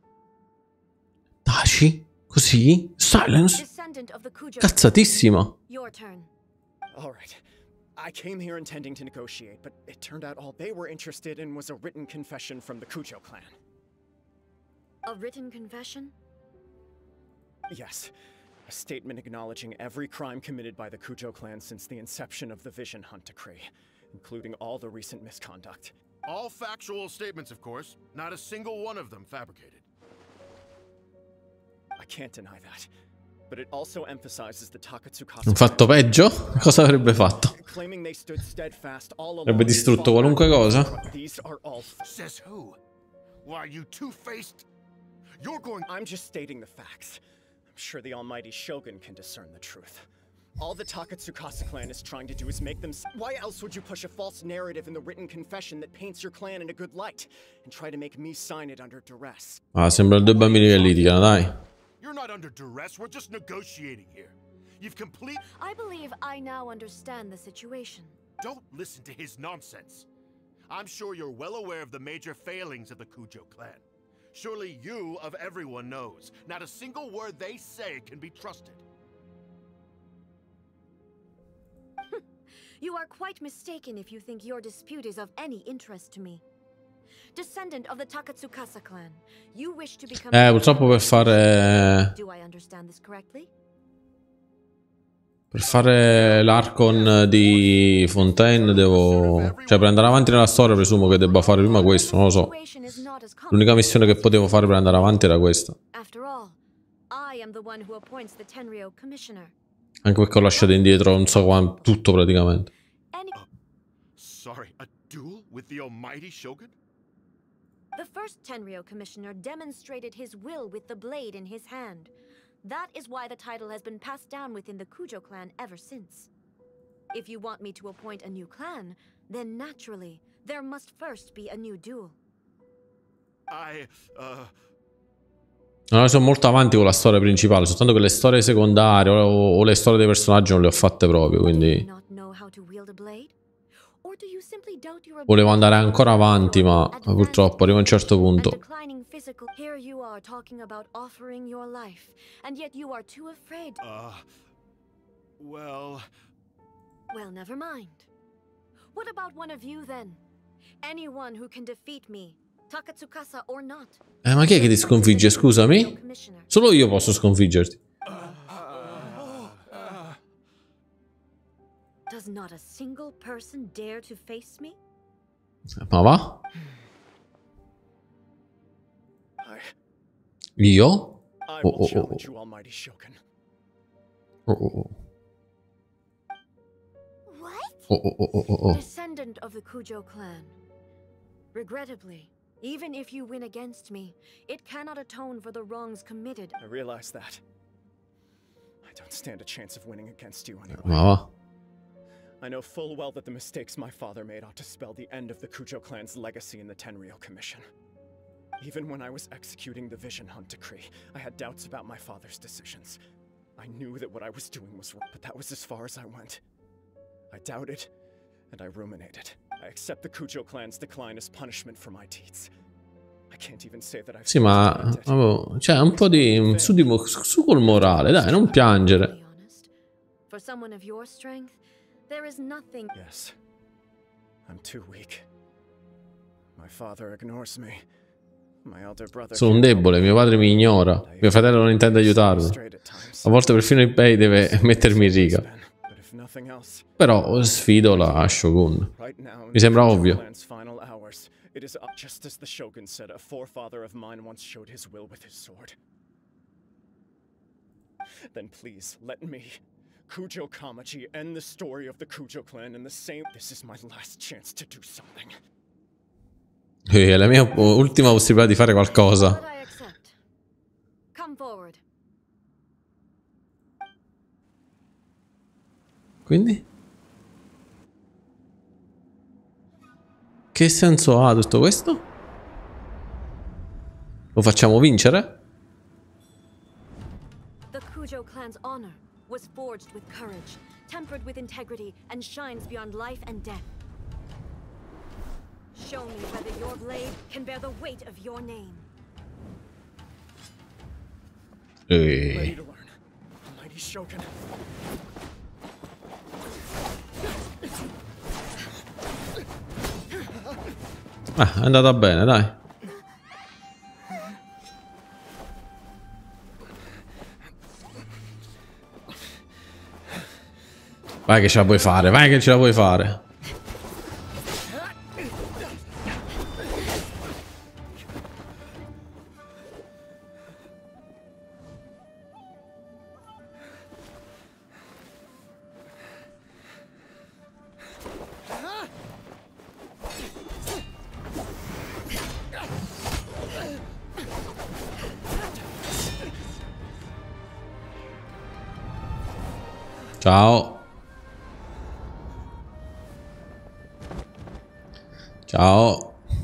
Taci? Così? Silence? Cazzatissima. Your turn. All right. I came here intending to negotiate, but it turned out all they were interested in was a written confession from the Kujo clan. A written confession? Yes. A statement acknowledging every crime committed by the Kujo clan since the inception of the Vision Hunt Decree, including all the recent misconduct. All factual statements, of course. Not a single one of them fabricated. I can't deny that. But it also emphasizes the Takatsukasa. Un fatto peggio? Cosa avrebbe fatto? Claiming they stood steadfast all along. Avrebbe distrutto qualunque cosa? These are all. Says who? Why, you two-faced? You're going. I'm just stating the facts. I'm sure the almighty Shogun can discern the truth. All the Takatsukasa clan is trying to do is make them. Why else would you push a false narrative in the written confession that paints your clan in a good light and try to make me sign it under duress? Ah, sembrano due bambini che litigano, dai. You're not under duress. We're just negotiating here. You've complete. I believe I now understand the situation. Don't listen to his nonsense. I'm sure you're well aware of the major failings of the Kujo clan. Surely you, of everyone, knows. Not a single word they say can be trusted. You are quite mistaken if you think your dispute is of any interest to me. Descendant of the Takatsukasa clan, you wish to become. Purtroppo per fare. Do I understand this correctly? Per fare l'Archon di Fontaine devo. Cioè, per andare avanti nella storia, presumo che debba fare prima questo, non lo so. L'unica missione che potevo fare per andare avanti era questa. After all, I am the one who appoints the Tenryo Commissioner. Anche perché ho lasciato indietro non so quanto, tutto praticamente. Sorry, a duel with the almighty Shogun? The first Tenryo Commissioner demonstrated his will with the blade in his hand. That is why the title has been passed down within the Kujo clan ever since. If you want me to appoint a new clan, then naturally, there must first be a new duel. No, sono molto avanti con la storia principale, soltanto che le storie secondarie o le storie dei personaggi non le ho fatte proprio, quindi volevo andare ancora avanti, ma purtroppo arrivo a un certo punto. Well, never mind. What about one of you then? Anyone who can defeat me, Takatsukasa or not. Ma chi è che ti sconfigge, scusami? Solo io posso sconfiggerti. Does not a single person dare to face me? Ma va? Io? I will challenge you, Almighty Shogun. What? Descendant of the Kujo clan. Regrettably, even if you win against me, it cannot atone for the wrongs committed. I realize that. I don't stand a chance of winning against you anyway. Ma I know full well that the mistakes my father made ought to spell the end of the Kujo clan's legacy in the Tenryo Commission. Even when I was executing the Vision Hunt decree, I had doubts about my father's decisions. I knew that what I was doing was wrong, but that was as far as I went. I doubted, and I ruminated. I accept the Kujo clan's decline as punishment for my deeds. I can't even say that I've... Sì, ma cioè un po' di su col morale, dai, non piangere. For someone of your strength, there is nothing. Yes. I'm too weak. My father ignores me. My elder brother... Sono un debole, mio padre mi ignora. Mio fratello non intende aiutarmi. A volte perfino il Pei deve mettermi in riga. Però sfido la Shogun. Mi sembra ovvio. It is just as the Shogun said, a forefather of mine once showed his will with his sword. Then please, let me, Kujo Kamaji, end the story of the Kujo clan in the same... This is my last chance to do something. È la mia ultima possibilità di fare qualcosa. Quindi? Che senso ha tutto questo? Lo facciamo vincere? The Kujo clan's honor was forged with courage, tempered with integrity, and shines beyond life and death. Show me whether your blade can bear the weight of your name. Ready to learn, Almighty Shogun. Ah, è andata bene, dai. Vai che ce la puoi fare, vai che ce la puoi fare. Ciao. Ciao.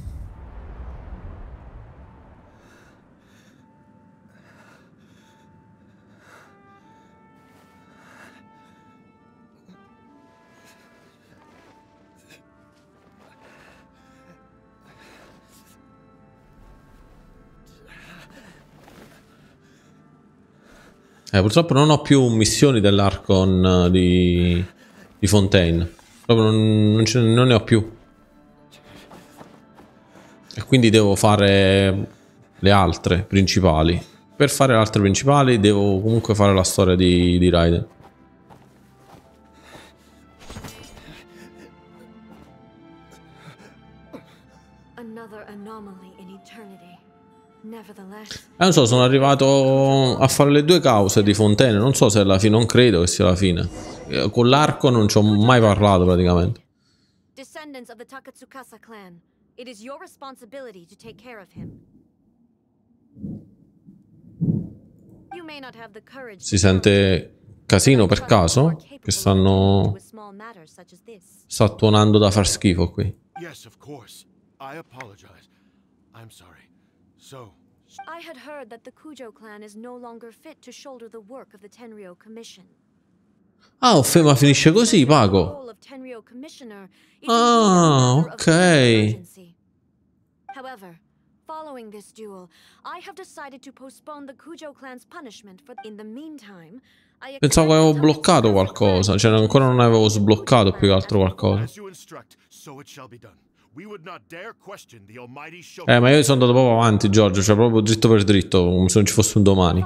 Purtroppo non ho più missioni dell'Archon di Fontaine. Proprio non ne ho più. E quindi devo fare le altre principali. Per fare le altre principali devo comunque fare la storia di Raiden. Non so, sono arrivato a fare le due cause di Fontaine. Non so se è la fine, non credo che sia la fine. Con l'arco non ci ho mai parlato praticamente. Descendants of the Takatsukasa clan, it is your responsibility to take care of him. You may not have the courage. Si sente casino per caso? Che sta tuonando da far schifo qui. Yes, of course. I apologize. I'm sorry. So, I had heard that the Kujo clan is no longer fit to shoulder the work of the Tenryo Commission. Ah, ma finisce così, Pago. Ah, ok. However, following this duel, I have decided to postpone the Kujo clan's punishment for in the meantime. Pensavo che avevo bloccato qualcosa, cioè ancora non avevo sbloccato più che altro qualcosa. Ma io sono andato proprio avanti, Giorgio, cioè proprio dritto per dritto, come se non ci fosse un domani.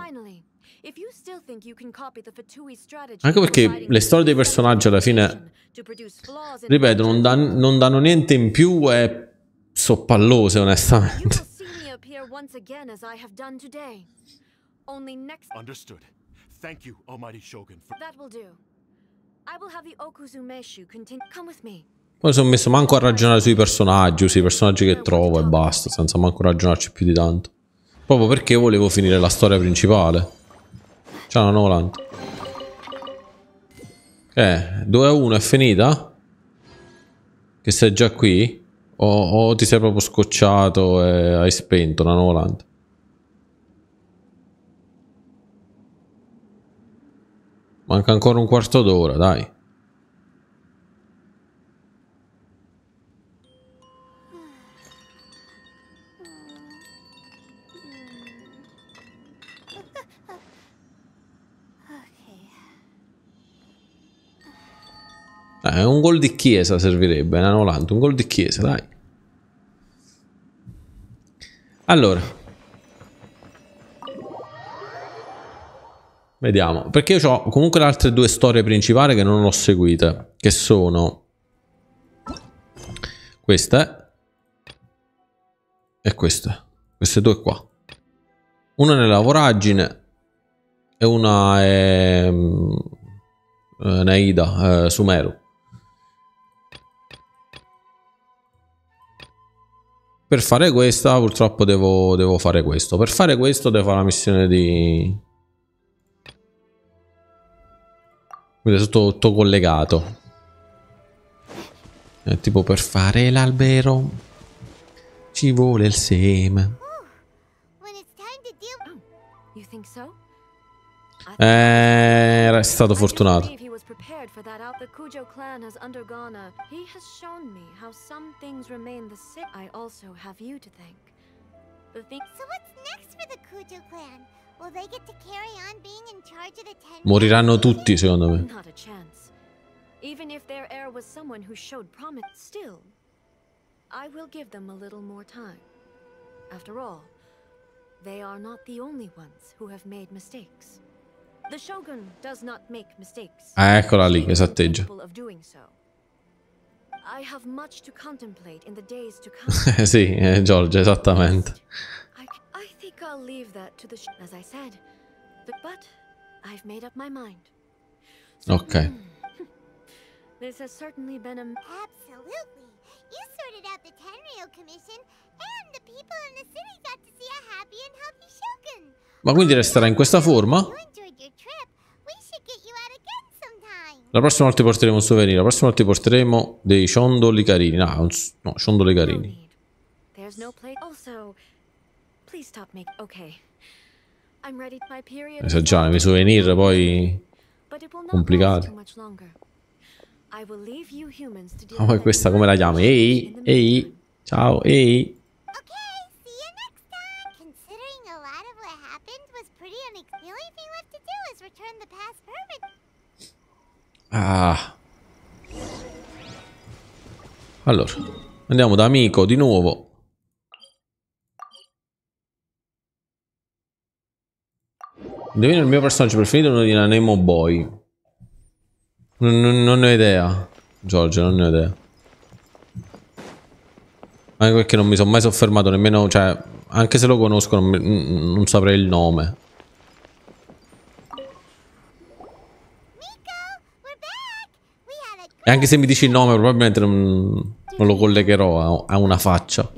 Anche perché le storie dei personaggi alla fine, ripeto, non danno niente in più e sono pallose, onestamente. Only next. Understood. Thank you, Almighty Shogun, for... That will do. I will have the Okuzumeshu continue. Come with me. Poi sono messo manco a ragionare sui personaggi, sui personaggi che trovo e basta, senza manco ragionarci più di tanto. Proprio perché volevo finire la storia principale. Ciao, una volante. 2-1 è finita? Che sei già qui? O ti sei proprio scocciato e hai spento una volante? Manca ancora un quarto d'ora, dai. Un gol di chiesa servirebbe, una 90, un gol di chiesa, dai. Allora. Vediamo, perché io ho comunque le altre due storie principali che non ho seguite, che sono queste e queste due qua. Una nella voragine e una è Neida, Sumeru. Per fare questa purtroppo devo fare questo. Per fare questo devo fare la missione di... Quindi è tutto collegato. È tipo per fare l'albero ci vuole il seme. È stato fortunato. The Kujo clan has undergone a... He has shown me how some things remain the same. I also have you to thank. The thing... So what's next for the Kujo clan? Will they get to carry on being in charge of the Tenryou? Moriranno tutti, secondo me. Not a chance. Even if their heir was someone who showed promise, still, I will give them a little more time. After all, they are not the only ones who have made mistakes. The Shogun does not make mistakes. Eccola lì che s'atteggia. I have much to contemplate in the days to come. Sì, Giorgio, esattamente. I think I'll leave that to the as I said. But I've made up my mind. Ok. This has certainly been a... Absolutely. You sorted out the Tenryou Commission and the people in the city got to see a happy and healthy Shogun. Ma quindi resterà in questa forma? La prossima volta ti porteremo un souvenir. La prossima volta ti porteremo dei ciondoli carini. No, ciondoli carini. Esaggiare, i souvenir poi complicati. Ma poi questa come la chiami? Ehi, ciao, ehi. Ah. Allora, andiamo da amico di nuovo. Indovina il mio personaggio preferito, uno di Nemo Boy. Non ne ho idea, Giorgio, non ne ho idea. Anche perché non mi sono mai soffermato nemmeno, cioè, anche se lo conosco non saprei il nome. E anche se mi dici il nome probabilmente non lo collegherò a una faccia.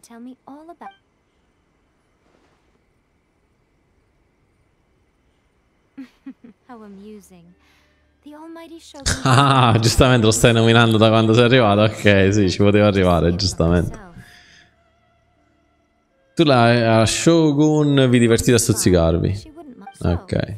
Ah, giustamente lo stai nominando da quando sei arrivato. Ok, sì, ci poteva arrivare, giustamente. Tu la Shogun vi divertite a stuzzicarvi. Ok.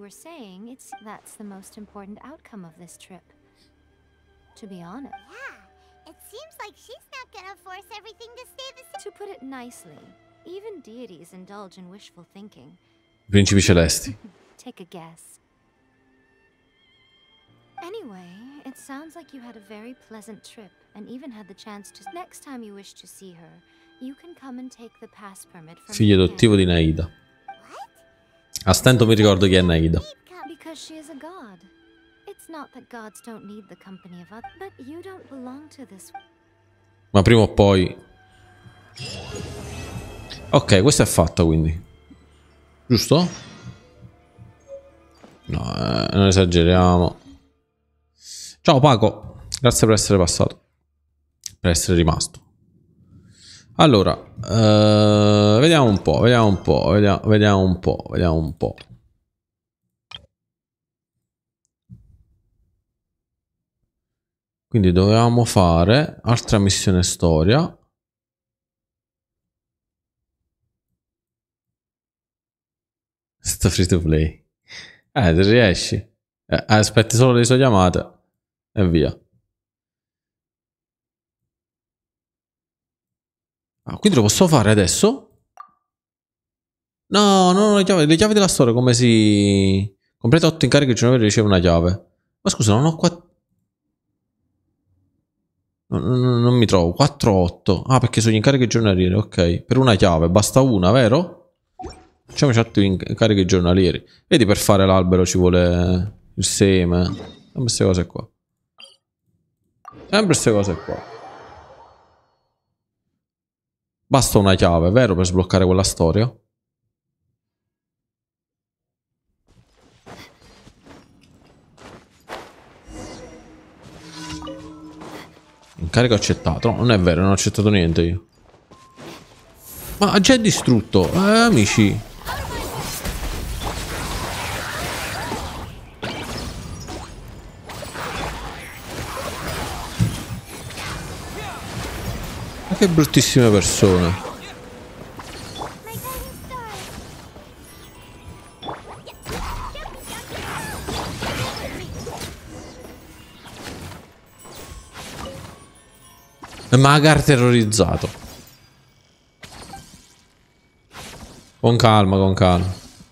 To be honest. Yeah, it seems like she's not gonna force everything to stay the same. To put it nicely, even deities indulge in wishful thinking. Principi celesti. Take a guess. Anyway, it sounds like you had a very pleasant trip and even had the chance to... Next time you wish to see her, you can come and take the pass permit from... Figlio adottivo di Neida. A stento mi ricordo chi è Neida. Because she is a god. It's not that gods don't need the company of others, but you don't belong to this. Ma prima o poi... Ok, questo è fatto quindi. Giusto? non esageriamo. Ciao Paco, grazie per essere passato, per essere rimasto. Allora, vediamo un po', vediamo un po', vediamo un po', vediamo un po'. Quindi dovevamo fare altra missione storia. Sto free to play. Se riesci. Aspetti solo le sue chiamate e via. Quindi lo posso fare adesso? No, no, le chiavi della storia come si... Completa 8 incarichi giornalieri e riceve una chiave. Ma scusa, non ho qua... Non mi trovo. 4-8. Ah, perché sono gli incarichi giornalieri, ok. Per una chiave, basta una, vero? Facciamoci altri incarichi giornalieri. Vedi, per fare l'albero ci vuole il seme. Sempre queste cose qua. Sempre queste cose qua. Basta una chiave, vero, per sbloccare quella storia? Incarico accettato. No, non è vero, non ho accettato niente io. Ma già è distrutto. Amici. Ma che bruttissime persone. Magar terrorizzato. Con calma, con calma.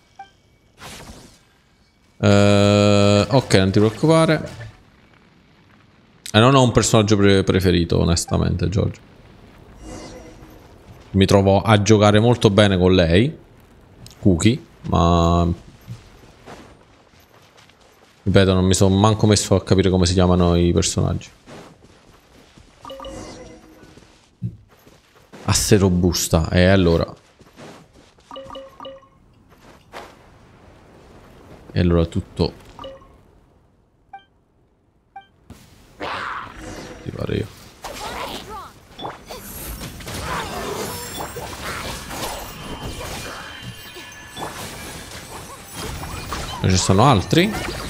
Ok, non ti preoccupare. Non ho un personaggio preferito, onestamente, Giorgio. Mi trovo a giocare molto bene con lei, Cookie, ma... Ripeto, non mi sono manco messo a capire come si chiamano i personaggi. Asse robusta, e allora... E allora tutto... Ti pare io. Ma ci sono altri?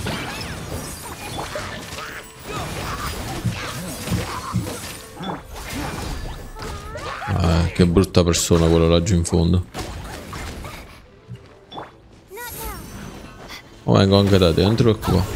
Che brutta persona quello laggiù in fondo. Oh, vengo anche da te, non ti preoccupare.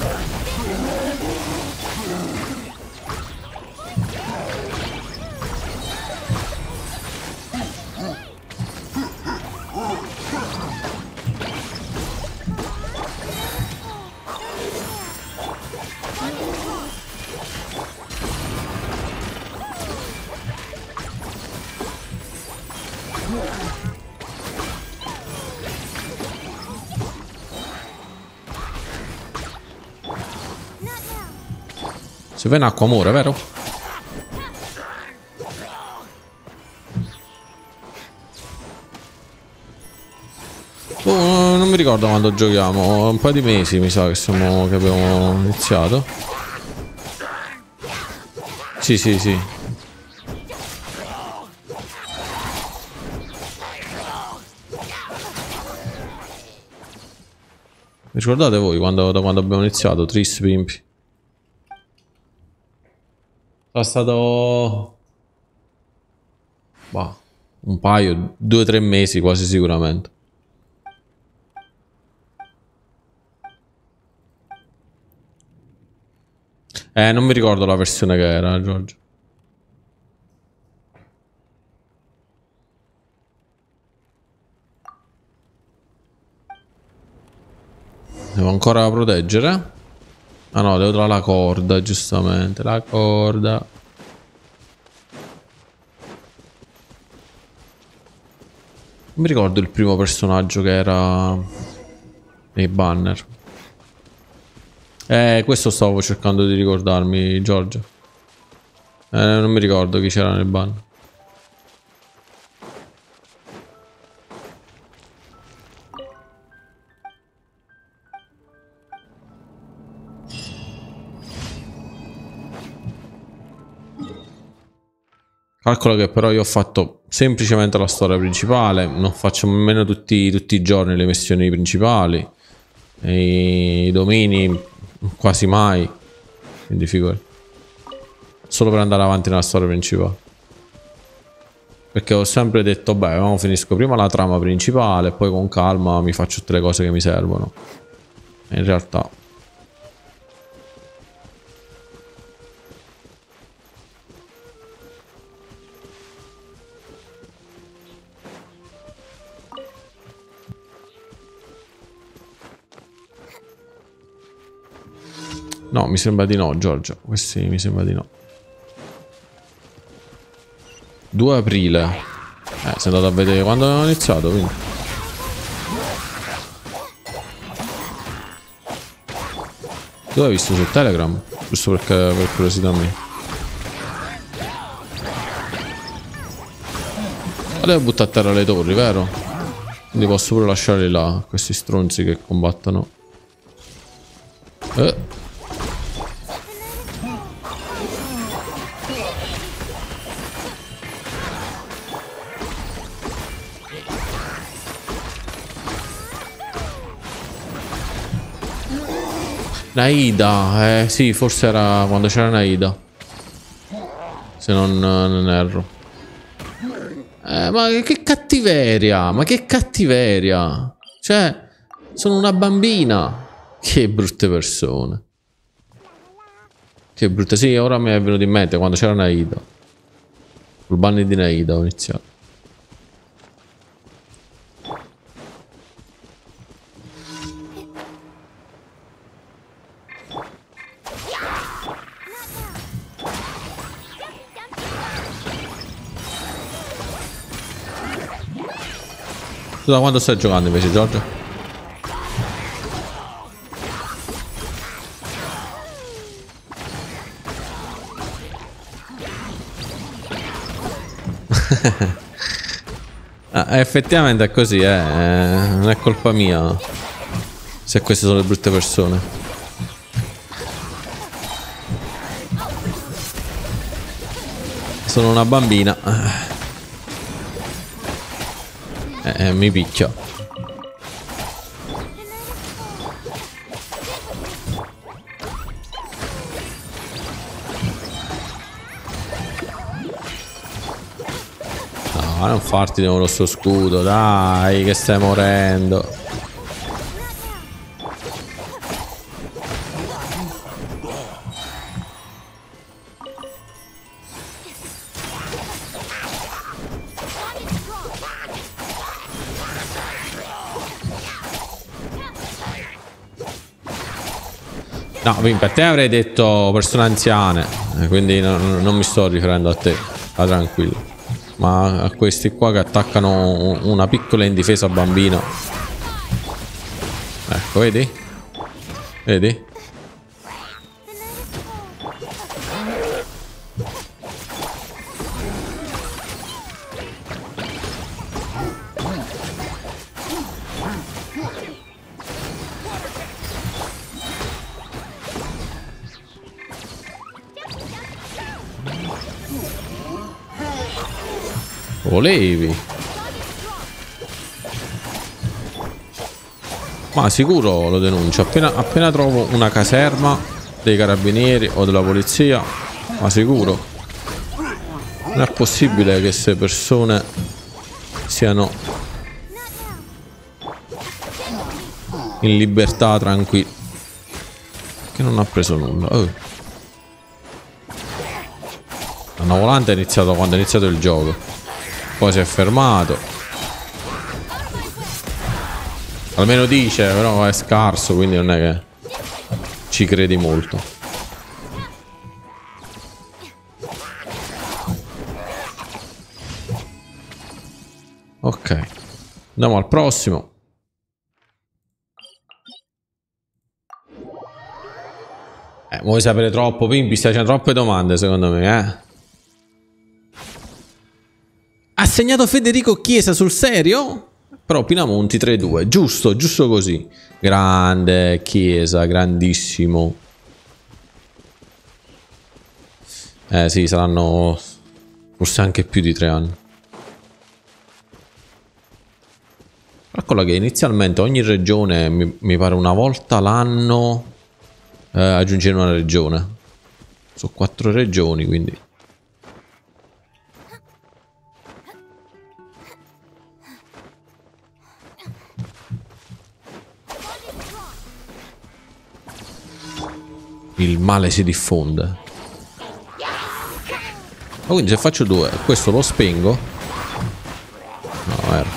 Si va in acqua muore, vero? Oh, non mi ricordo quando giochiamo. Un paio di mesi mi sa che abbiamo iniziato. Sì, sì, sì. Vi ricordate voi da quando abbiamo iniziato? Tris Pimpi. È stato... Bah, un paio, 2-3 mesi quasi sicuramente. Non mi ricordo la versione che era, Giorgio. Devo ancora proteggere? Ah no, devo trovare la corda, giustamente. La corda. Non mi ricordo il primo personaggio che era nei banner. Questo stavo cercando di ricordarmi, Giorgio. Non mi ricordo chi c'era nel banner. Calcola che però io ho fatto semplicemente la storia principale, non faccio nemmeno tutti i giorni le missioni principali, e i domini quasi mai, quindi figurati, solo per andare avanti nella storia principale. Perché ho sempre detto, beh, finisco prima la trama principale e poi con calma mi faccio tutte le cose che mi servono. E in realtà... No, mi sembra di no, Giorgio. Questi mi sembra di no. 2 aprile. Sei andato a vedere quando abbiamo iniziato, quindi. Tu l'hai visto su Telegram? Giusto perché, per curiosità mia. Devo buttare a terra le torri, vero? Quindi posso pure lasciarli là, questi stronzi che combattono. Naida, sì, forse era quando c'era Naida. Se non erro. Ma che cattiveria, ma che cattiveria. Cioè, sono una bambina. Che brutte persone. Che brutte, sì, ora mi è venuto in mente quando c'era Naida. Sul banner di Naida ho iniziato. Tu da quando stai giocando invece, Giorgio? Effettivamente è così, non è colpa mia se queste sono le brutte persone. Sono una bambina. Mi picchia. No, non farti di nuovo lo sto scudo, dai, che stai morendo. No, per te avrei detto persone anziane, quindi non mi sto riferendo a te, sta tranquillo. Ma a questi qua che attaccano una piccola indifesa bambina. Ecco, vedi? Vedi? Volevi. Ma sicuro lo denuncio. Appena trovo una caserma dei carabinieri o della polizia, ma sicuro. Non è possibile che queste persone siano in libertà tranquilli. Che non ha preso nulla. La volante è iniziato quando è iniziato il gioco. Poi si è fermato. Almeno dice, però è scarso, quindi non è che ci credi molto. Ok. Andiamo al prossimo. Vuoi sapere troppo, Pimpi? Stai facendo troppe domande, secondo me, Ha segnato Federico Chiesa sul serio? Però Pinamonti 3-2, giusto, giusto così. Grande Chiesa, grandissimo. Sì, saranno Forse anche più di 3 anni. Calcola che inizialmente ogni regione, mi pare una volta l'anno, aggiungere una regione. Sono 4 regioni, quindi... Il male si diffonde. Ma quindi se faccio 2, questo lo spengo? No, era.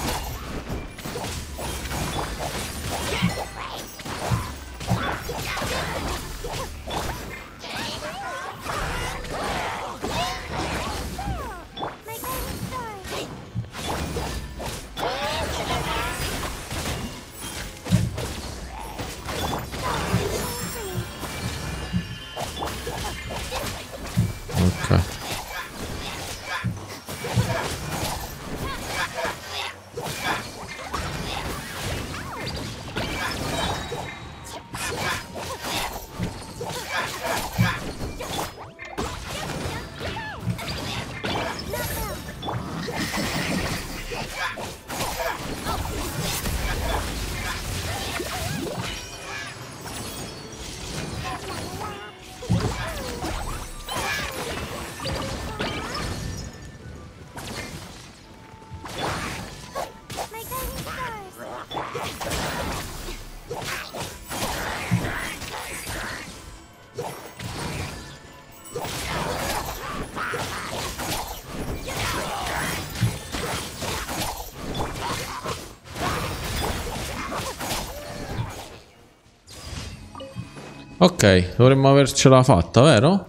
Ok, dovremmo avercela fatta, vero?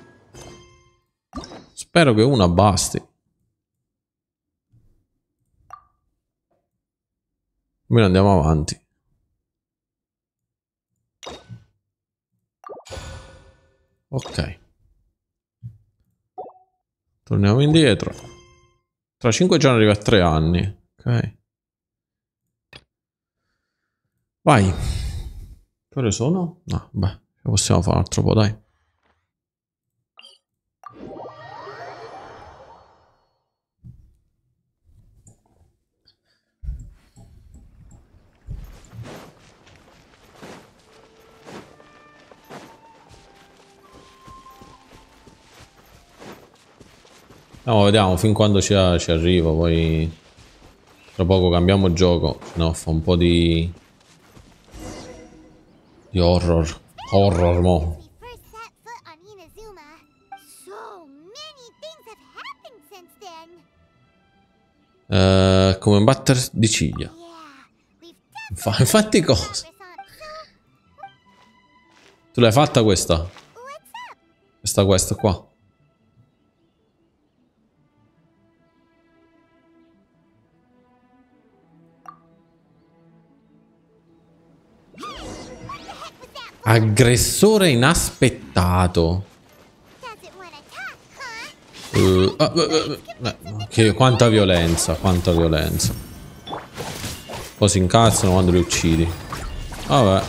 Spero che una basti. Almeno andiamo avanti. Ok. Torniamo indietro. Tra 5 giorni arriva a 3 anni. Ok. Vai. Che ore sono? No, beh, possiamo fare un altro po', dai. No, vediamo fin quando ci arrivo, poi tra poco cambiamo gioco, no, fa un po' di horror. Horror, mo. Come batter di ciglia. Infatti cosa? Tu l'hai fatta questa? Questa qua. Aggressore inaspettato. Quanta violenza, quanta violenza. Poi si incazzano quando li uccidi. Vabbè.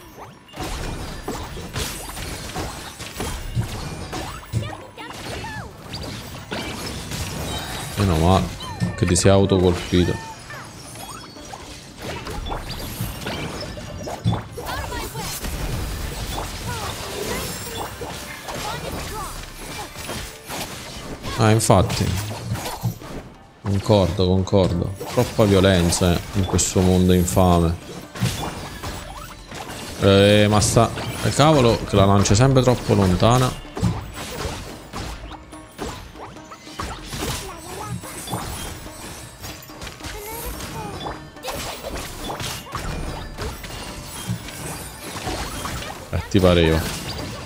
Meno male che ti sei autocolpito. Ah, infatti. Concordo. Troppa violenza in questo mondo infame. Ma sta... Cavolo, che la lancia sempre troppo lontana. Ti pareva.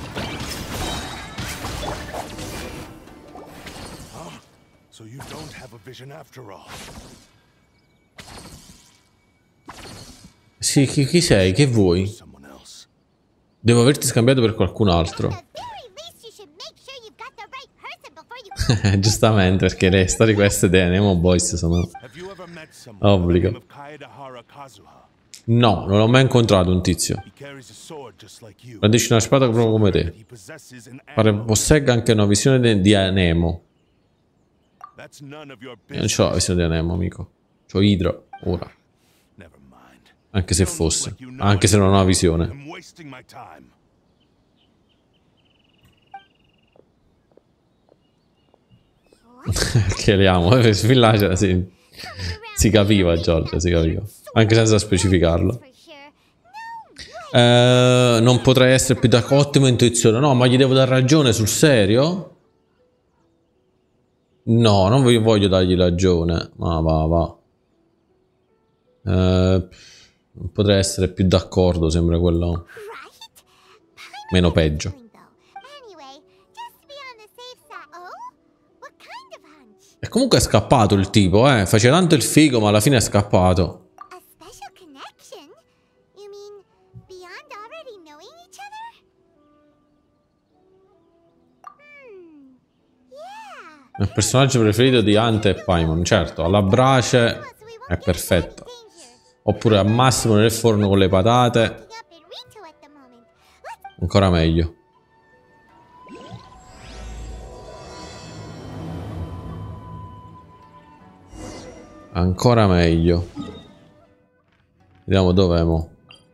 Sì, chi sei? Che vuoi? Devo averti scambiato per qualcun altro. Giustamente, perché le storie queste dei Nemo Boys sono obbligo. No, non ho mai incontrato un tizio. Brandisce una spada proprio come te. Pare possegga anche una visione di Nemo. That's none of your Io non ce l'ho la visione di Nemo, amico. C'ho Hydra ora. Anche se fosse. Anche se non ho la visione. I'm wasting my time. Che le amo. Fin là si capiva, Giorgia, si capiva. Anche senza specificarlo. Non potrei essere più d'accordo. Ottima intuizione. No, ma gli devo dare ragione, sul serio? No, non voglio dargli ragione. Ma va. Non potrei essere più d'accordo, sembra quello. Meno peggio. E comunque è scappato il tipo, Faceva tanto il figo, ma alla fine è scappato. Il personaggio preferito di Ante e Paimon, certo, alla brace è perfetta. Oppure al massimo nel forno con le patate. Ancora meglio. Ancora meglio. Vediamo dov'è mo.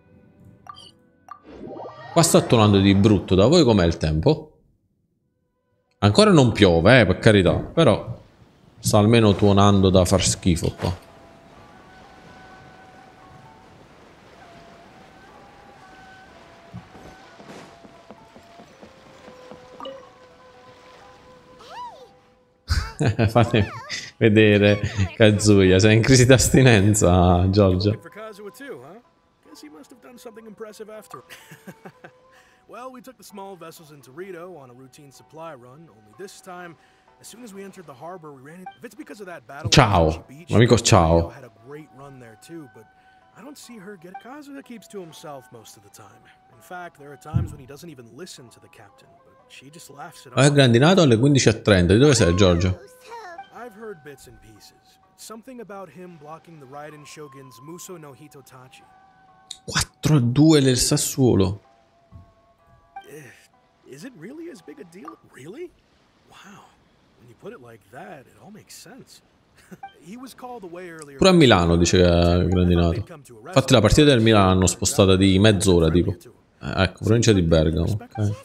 Qua sta tuonando di brutto. Da voi com'è il tempo? Ancora non piove, per carità. Però sta almeno tuonando da far schifo qua. Fatemi vedere Kazuya. Sei in crisi d'astinenza, Giorgia. Well, we took the small vessels into Rito on a routine supply run, only this time, as soon as we entered the harbor, we ran into... If it's because of that battle... Ciao, amico, ciao. ...had a great run there too, but I don't see her get... Kazuya keeps to himself most of the time. In fact, there are times when he doesn't even listen to the captain, but she just laughs it off. Ho grandinato alle 15:30. Di dove sei, Giorgio? I've heard bits and pieces. Something about him blocking the Raiden Shogun's Muso no Hitotachi. 4-2 del Sassuolo. Is it really as big a deal? Really? Wow. When you put it like that, it all makes sense. He was called away earlier. Pure a Milano dice che ha grandinato. Infatti la partita del Milano l'hanno spostata di mezz'ora tipo. Ecco, provincia di Bergamo. Ok.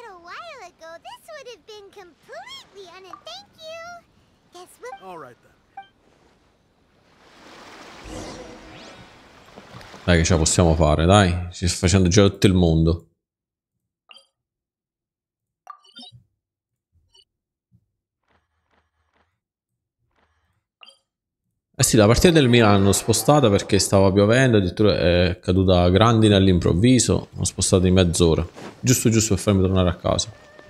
Dai che ce la possiamo fare, dai. Ci sta facendo già tutto il mondo. Eh sì, la partita del Milan l'hanno spostata perché stava piovendo, addirittura è caduta grandine all'improvviso. L'hanno spostata di mezz'ora. Giusto per farmi tornare a casa.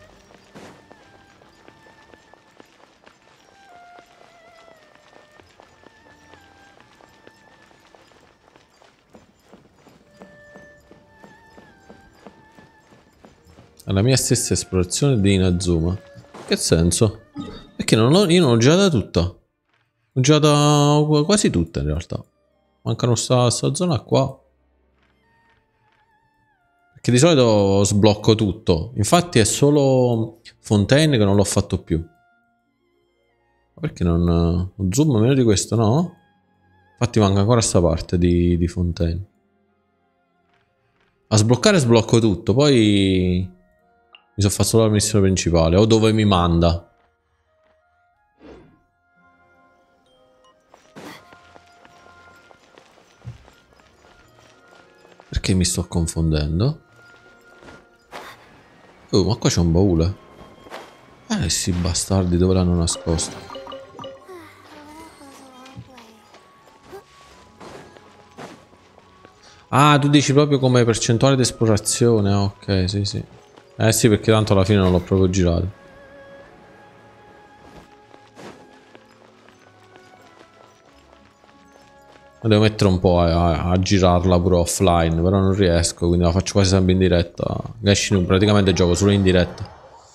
Alla mia stessa esplorazione di Inazuma. Che senso? Perché io non l'ho giocata tutta. Ho giocato quasi tutte in realtà. Mancano sta zona qua. Perché di solito sblocco tutto. Infatti è solo Fontaine che non l'ho fatto più. Ma perché non zoom meno di questo, no? Infatti manca ancora sta parte di Fontaine. A sbloccare sblocco tutto. Poi mi sono fatto solo la missione principale. O dove mi manda. Perché mi sto confondendo? Oh, ma qua c'è un baule. Sì, bastardi, dove l'hanno nascosto? Ah, tu dici proprio come percentuale di esplorazione. Ok, sì, sì. Sì, perché tanto alla fine non l'ho proprio girato. Devo mettere un po' a girarla pure offline, però non riesco, quindi la faccio quasi sempre in diretta. Genshin praticamente gioco solo in diretta.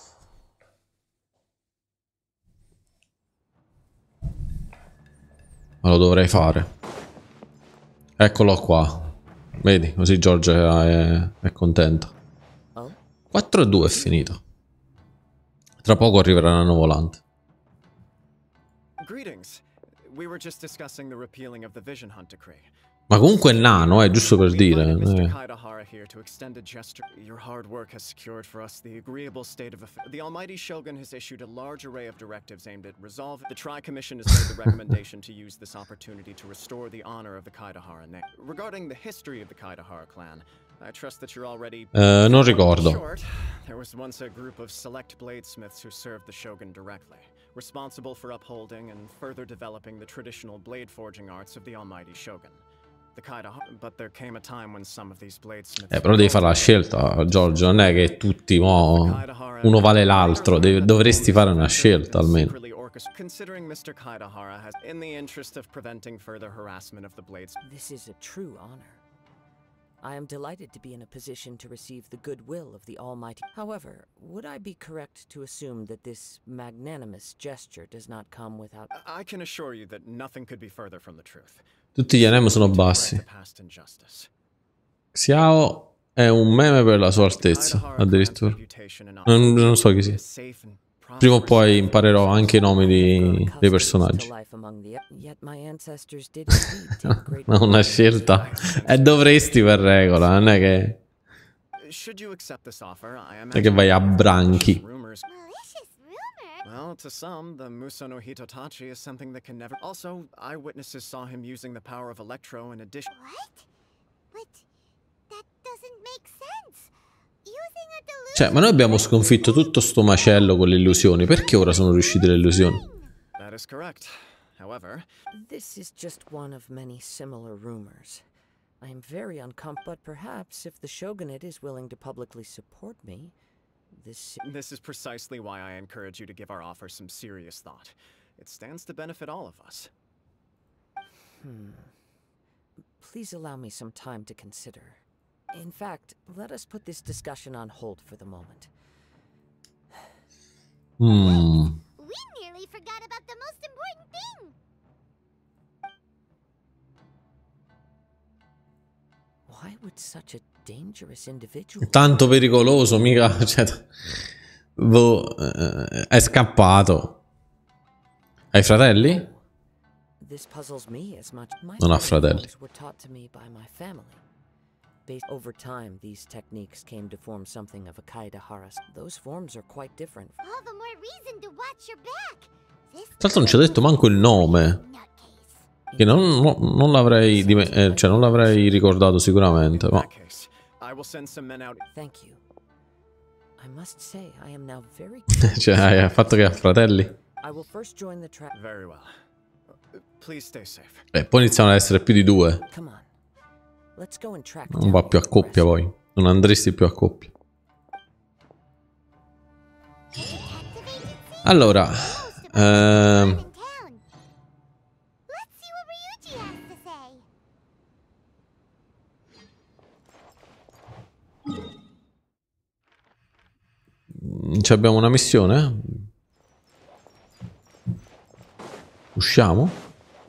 Ma lo dovrei fare. Eccolo qua. Vedi, così Giorgia è contenta. 4-2 è finito. Tra poco arriverà l'anno volante. Greetings. We were just discussing the repealing of the Vision Hunt decree. Ma comunque è nano, giusto per dire. Mr. Kaidahara here to extend a gesture. Your hard work has secured for us the agreeable state of affairs. The Almighty Shogun has issued a large array of directives aimed at resolving. The Tri-Commission has made the recommendation to use this opportunity to restore the honor of the Kaidahara name. Regarding the history of the Kaidahara clan, I trust that you're already... non ricordo. Short, there was once a group of select bladesmiths who served the Shogun directly, responsible for upholding and further developing the traditional blade forging arts of the Almighty Shogun. But there came a time when some of these bladesmiths... Però devi fare la scelta, Giorgio, non è che tutti uno vale l'altro, dovresti fare una scelta almeno. Considering Mr. Kaidahara has in the interest of preventing further harassment of the blades. This is a true honor. I am delighted to be in a position to receive the goodwill of the Almighty. However, would I be correct to assume that this magnanimous gesture does not come without... I can assure you that nothing could be further from the truth. Tutti gli anemi sono bassi. Xiao è un meme per la sua altezza, addirittura. Non so chi sia. Prima o poi imparerò anche i nomi dei personaggi. Ma una scelta. E dovresti per regola, non è che... Non è che vai a branchi. Well, to some, the Musono Hitotachi is something that can never... Also, eyewitnesses saw him using the power of Electro in addition... What? But that doesn't make sense. Using a delusion... Cioè, ma noi abbiamo sconfitto tutto sto macello con le illusioni. Perché ora sono riuscite le illusioni? That is correct. However... This is just one of many similar rumors. I am very uncomfortable, but perhaps if the Shogunate is willing to publicly support me... This is precisely why I encourage you to give our offer some serious thought. It stands to benefit all of us. Please allow me some time to consider. In fact, let us put this discussion on hold for the moment. We nearly forgot about the most important thing. Why would such a dangerous individual... Tanto pericoloso, mica... Cioè, è scappato. Hai fratelli? Non ha fratelli. Over time, these techniques came to form something of a Kaidahara. Those forms are quite different. All the more reason to watch your back. Tra l'altro non ci ha detto manco il nome. Che non l'avrei cioè non l'avrei ricordato sicuramente, ma... Thank you. I must say I am now very... Cioè, hai il fatto che ha fratelli? I will first join the track. Very well. Please stay safe. Poi iniziano ad essere più di due. Come on. Let's go and track Non va più a coppia poi. Non andresti più a coppia. Allora, abbiamo una missione? Usciamo?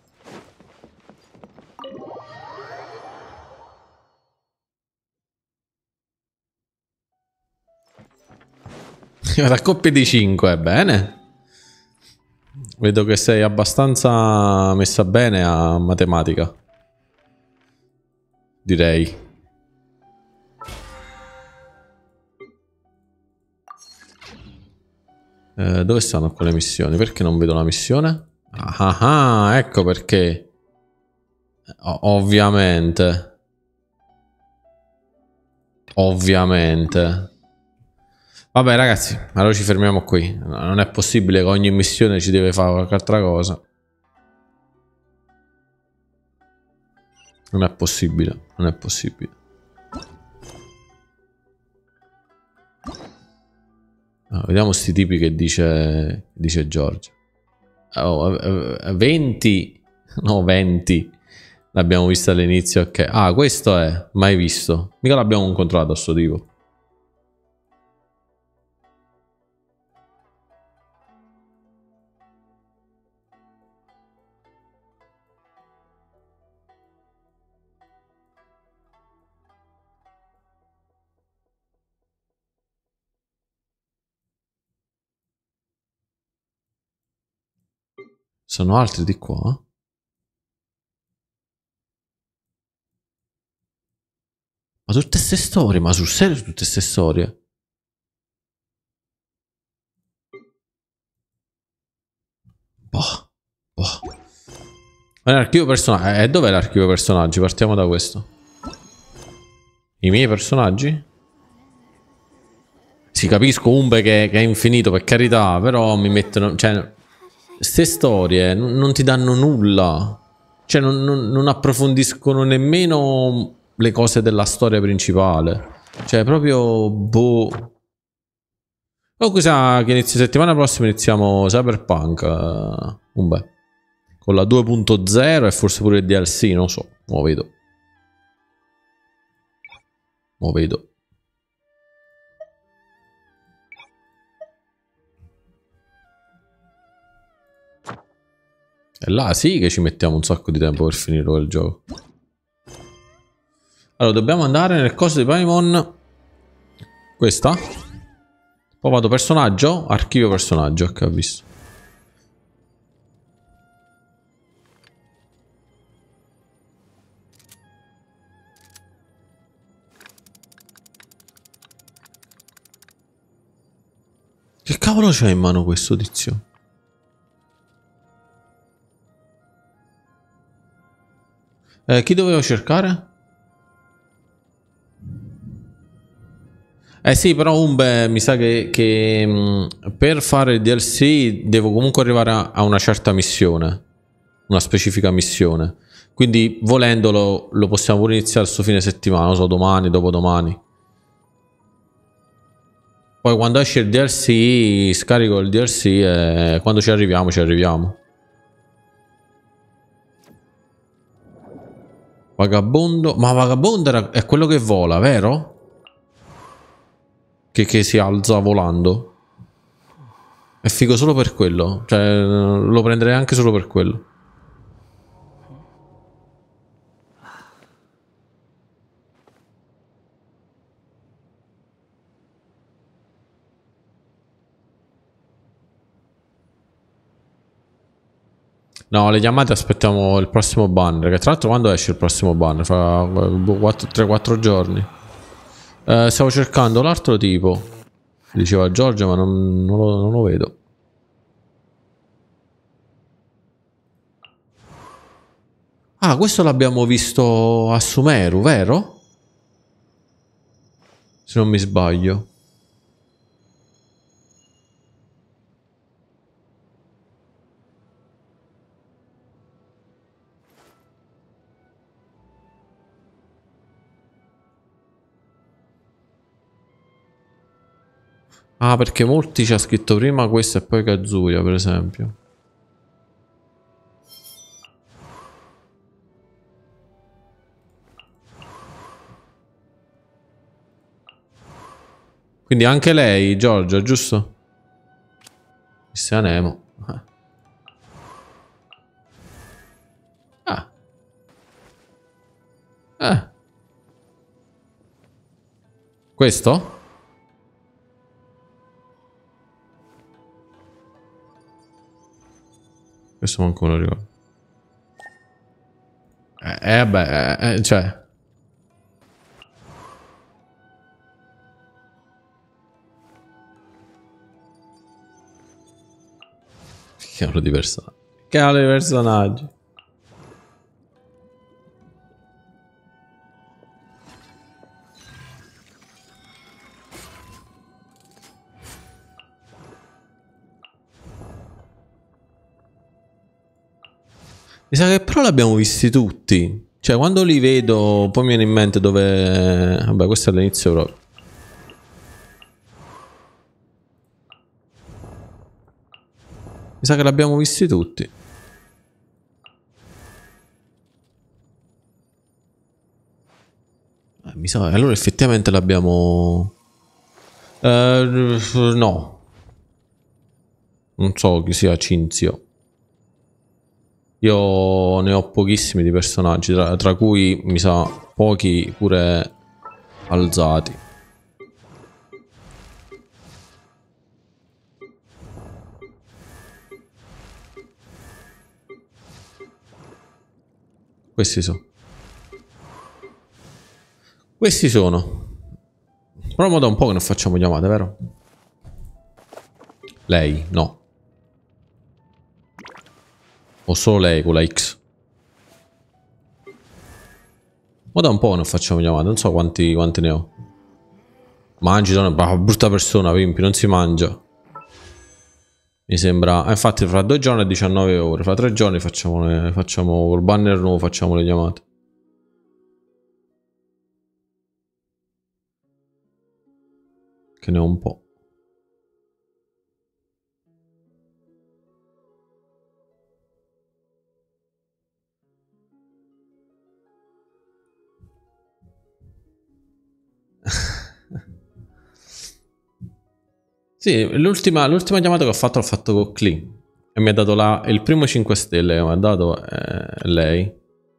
La coppia di 5, bene. Vedo che sei abbastanza messa bene a matematica. Direi. Dove stanno quelle missioni? Perché non vedo la missione? Ah, ecco perché. Ovviamente. Ovviamente. Vabbè ragazzi, allora ci fermiamo qui. Non è possibile che ogni missione ci deve fare qualche altra cosa. Non è possibile, non è possibile. Allora, vediamo sti tipi che dice Giorgio. 20. No, 20. L'abbiamo visto all'inizio, ok. Ah, questo è mai visto. Mica l'abbiamo incontrato a sto tipo. Sono altri di qua? Ma tutte ste storie, ma sul serio tutte ste storie? Boh. L'archivio personaggi. E dov'è l'archivio personaggi? Partiamo da questo. I miei personaggi? Sì, capisco Umbe che è infinito, per carità, però mi mettono... Cioè, ste storie non ti danno nulla. Cioè, non approfondiscono nemmeno le cose della storia principale. Cioè, proprio... boh. Comunque sa che inizio settimana prossima iniziamo Cyberpunk. Umbe. Con la 2.0 e forse pure il DLC, non lo so. Mo' vedo. E là sì che ci mettiamo un sacco di tempo per finire il gioco. Allora, dobbiamo andare nel coso di Paimon. Questa. Poi vado personaggio. Archivio personaggio, ok, ho visto. Che cavolo c'ha in mano questo tizio? Chi dovevo cercare? Sì, però Umbe mi sa che per fare il DLC devo comunque arrivare a una certa missione. Una specifica missione. Quindi volendolo lo possiamo pure iniziare sto fine settimana, non so, domani, dopodomani. Poi quando esce il DLC scarico il DLC e quando ci arriviamo ci arriviamo. Vagabondo. Ma Vagabondo è quello che vola, vero? Che si alza volando. È figo solo per quello. Cioè lo prenderei anche solo per quello. No, le chiamate aspettiamo il prossimo banner. Che tra l'altro quando esce il prossimo banner? Fra 3-4 giorni. Stavo cercando l'altro tipo. Diceva Giorgia, ma non lo vedo. Ah, questo l'abbiamo visto a Sumeru, vero? Se non mi sbaglio. Ah, perché molti ci ha scritto prima questo e poi Kazuya, per esempio. Quindi anche lei, Giorgia, giusto? Sia Nemo. Questo? Questo manco me lo ricordo. Vabbè, cioè. Che cavolo di personaggi. Che cavolo di personaggi. Mi sa che però l'abbiamo visti tutti. Cioè, quando li vedo, poi mi viene in mente dove... Vabbè, questo è all'inizio proprio. Mi sa che l'abbiamo visti tutti. Mi sa... Allora effettivamente l'abbiamo... no. Non so chi sia Cinzio. Io ne ho pochissimi di personaggi, tra cui mi sa pochi pure alzati. Questi sono. Questi sono. Però mo da un po' che non facciamo chiamate, vero? Lei, no. O solo lei con la X. Mo da un po' che non facciamo chiamate, non so quanti ne ho. Mangi, sono una brutta persona, Pimpi, non si mangia. Mi sembra... infatti fra 2 giorni è 19 ore, fra 3 giorni facciamo col banner nuovo, facciamo le chiamate. Che ne ho un po'. Sì, l'ultima chiamata che ho fatto l'ho fatto con Klee e mi ha dato il primo 5 stelle che mi ha dato lei.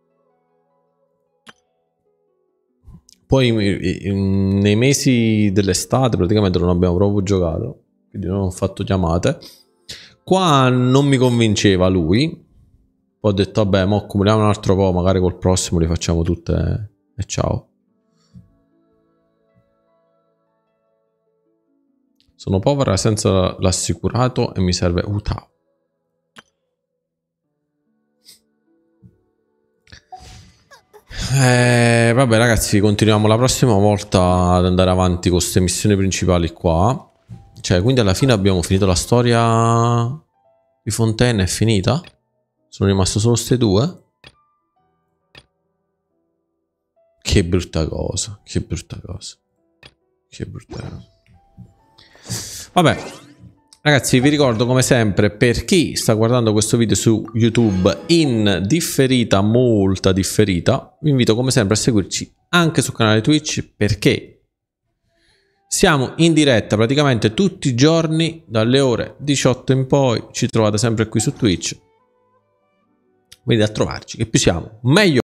Poi nei mesi dell'estate praticamente non abbiamo proprio giocato, quindi non ho fatto chiamate. Qua non mi convinceva lui. Poi ho detto vabbè, mo accumuliamo un altro po', magari col prossimo li facciamo tutte e ciao. Sono povera senza l'assicurato e mi serve UTA. Vabbè ragazzi, continuiamo la prossima volta ad andare avanti con queste missioni principali qua. Cioè, quindi alla fine abbiamo finito la storia di Fontaine, è finita? Sono rimaste solo queste due? Che brutta cosa, che brutta cosa. Che brutta cosa. Vabbè, ragazzi, vi ricordo come sempre, per chi sta guardando questo video su YouTube in differita, molta differita, vi invito come sempre a seguirci anche sul canale Twitch, perché siamo in diretta praticamente tutti i giorni dalle ore 18 in poi. Ci trovate sempre qui su Twitch. Venite a trovarci, che più siamo, meglio.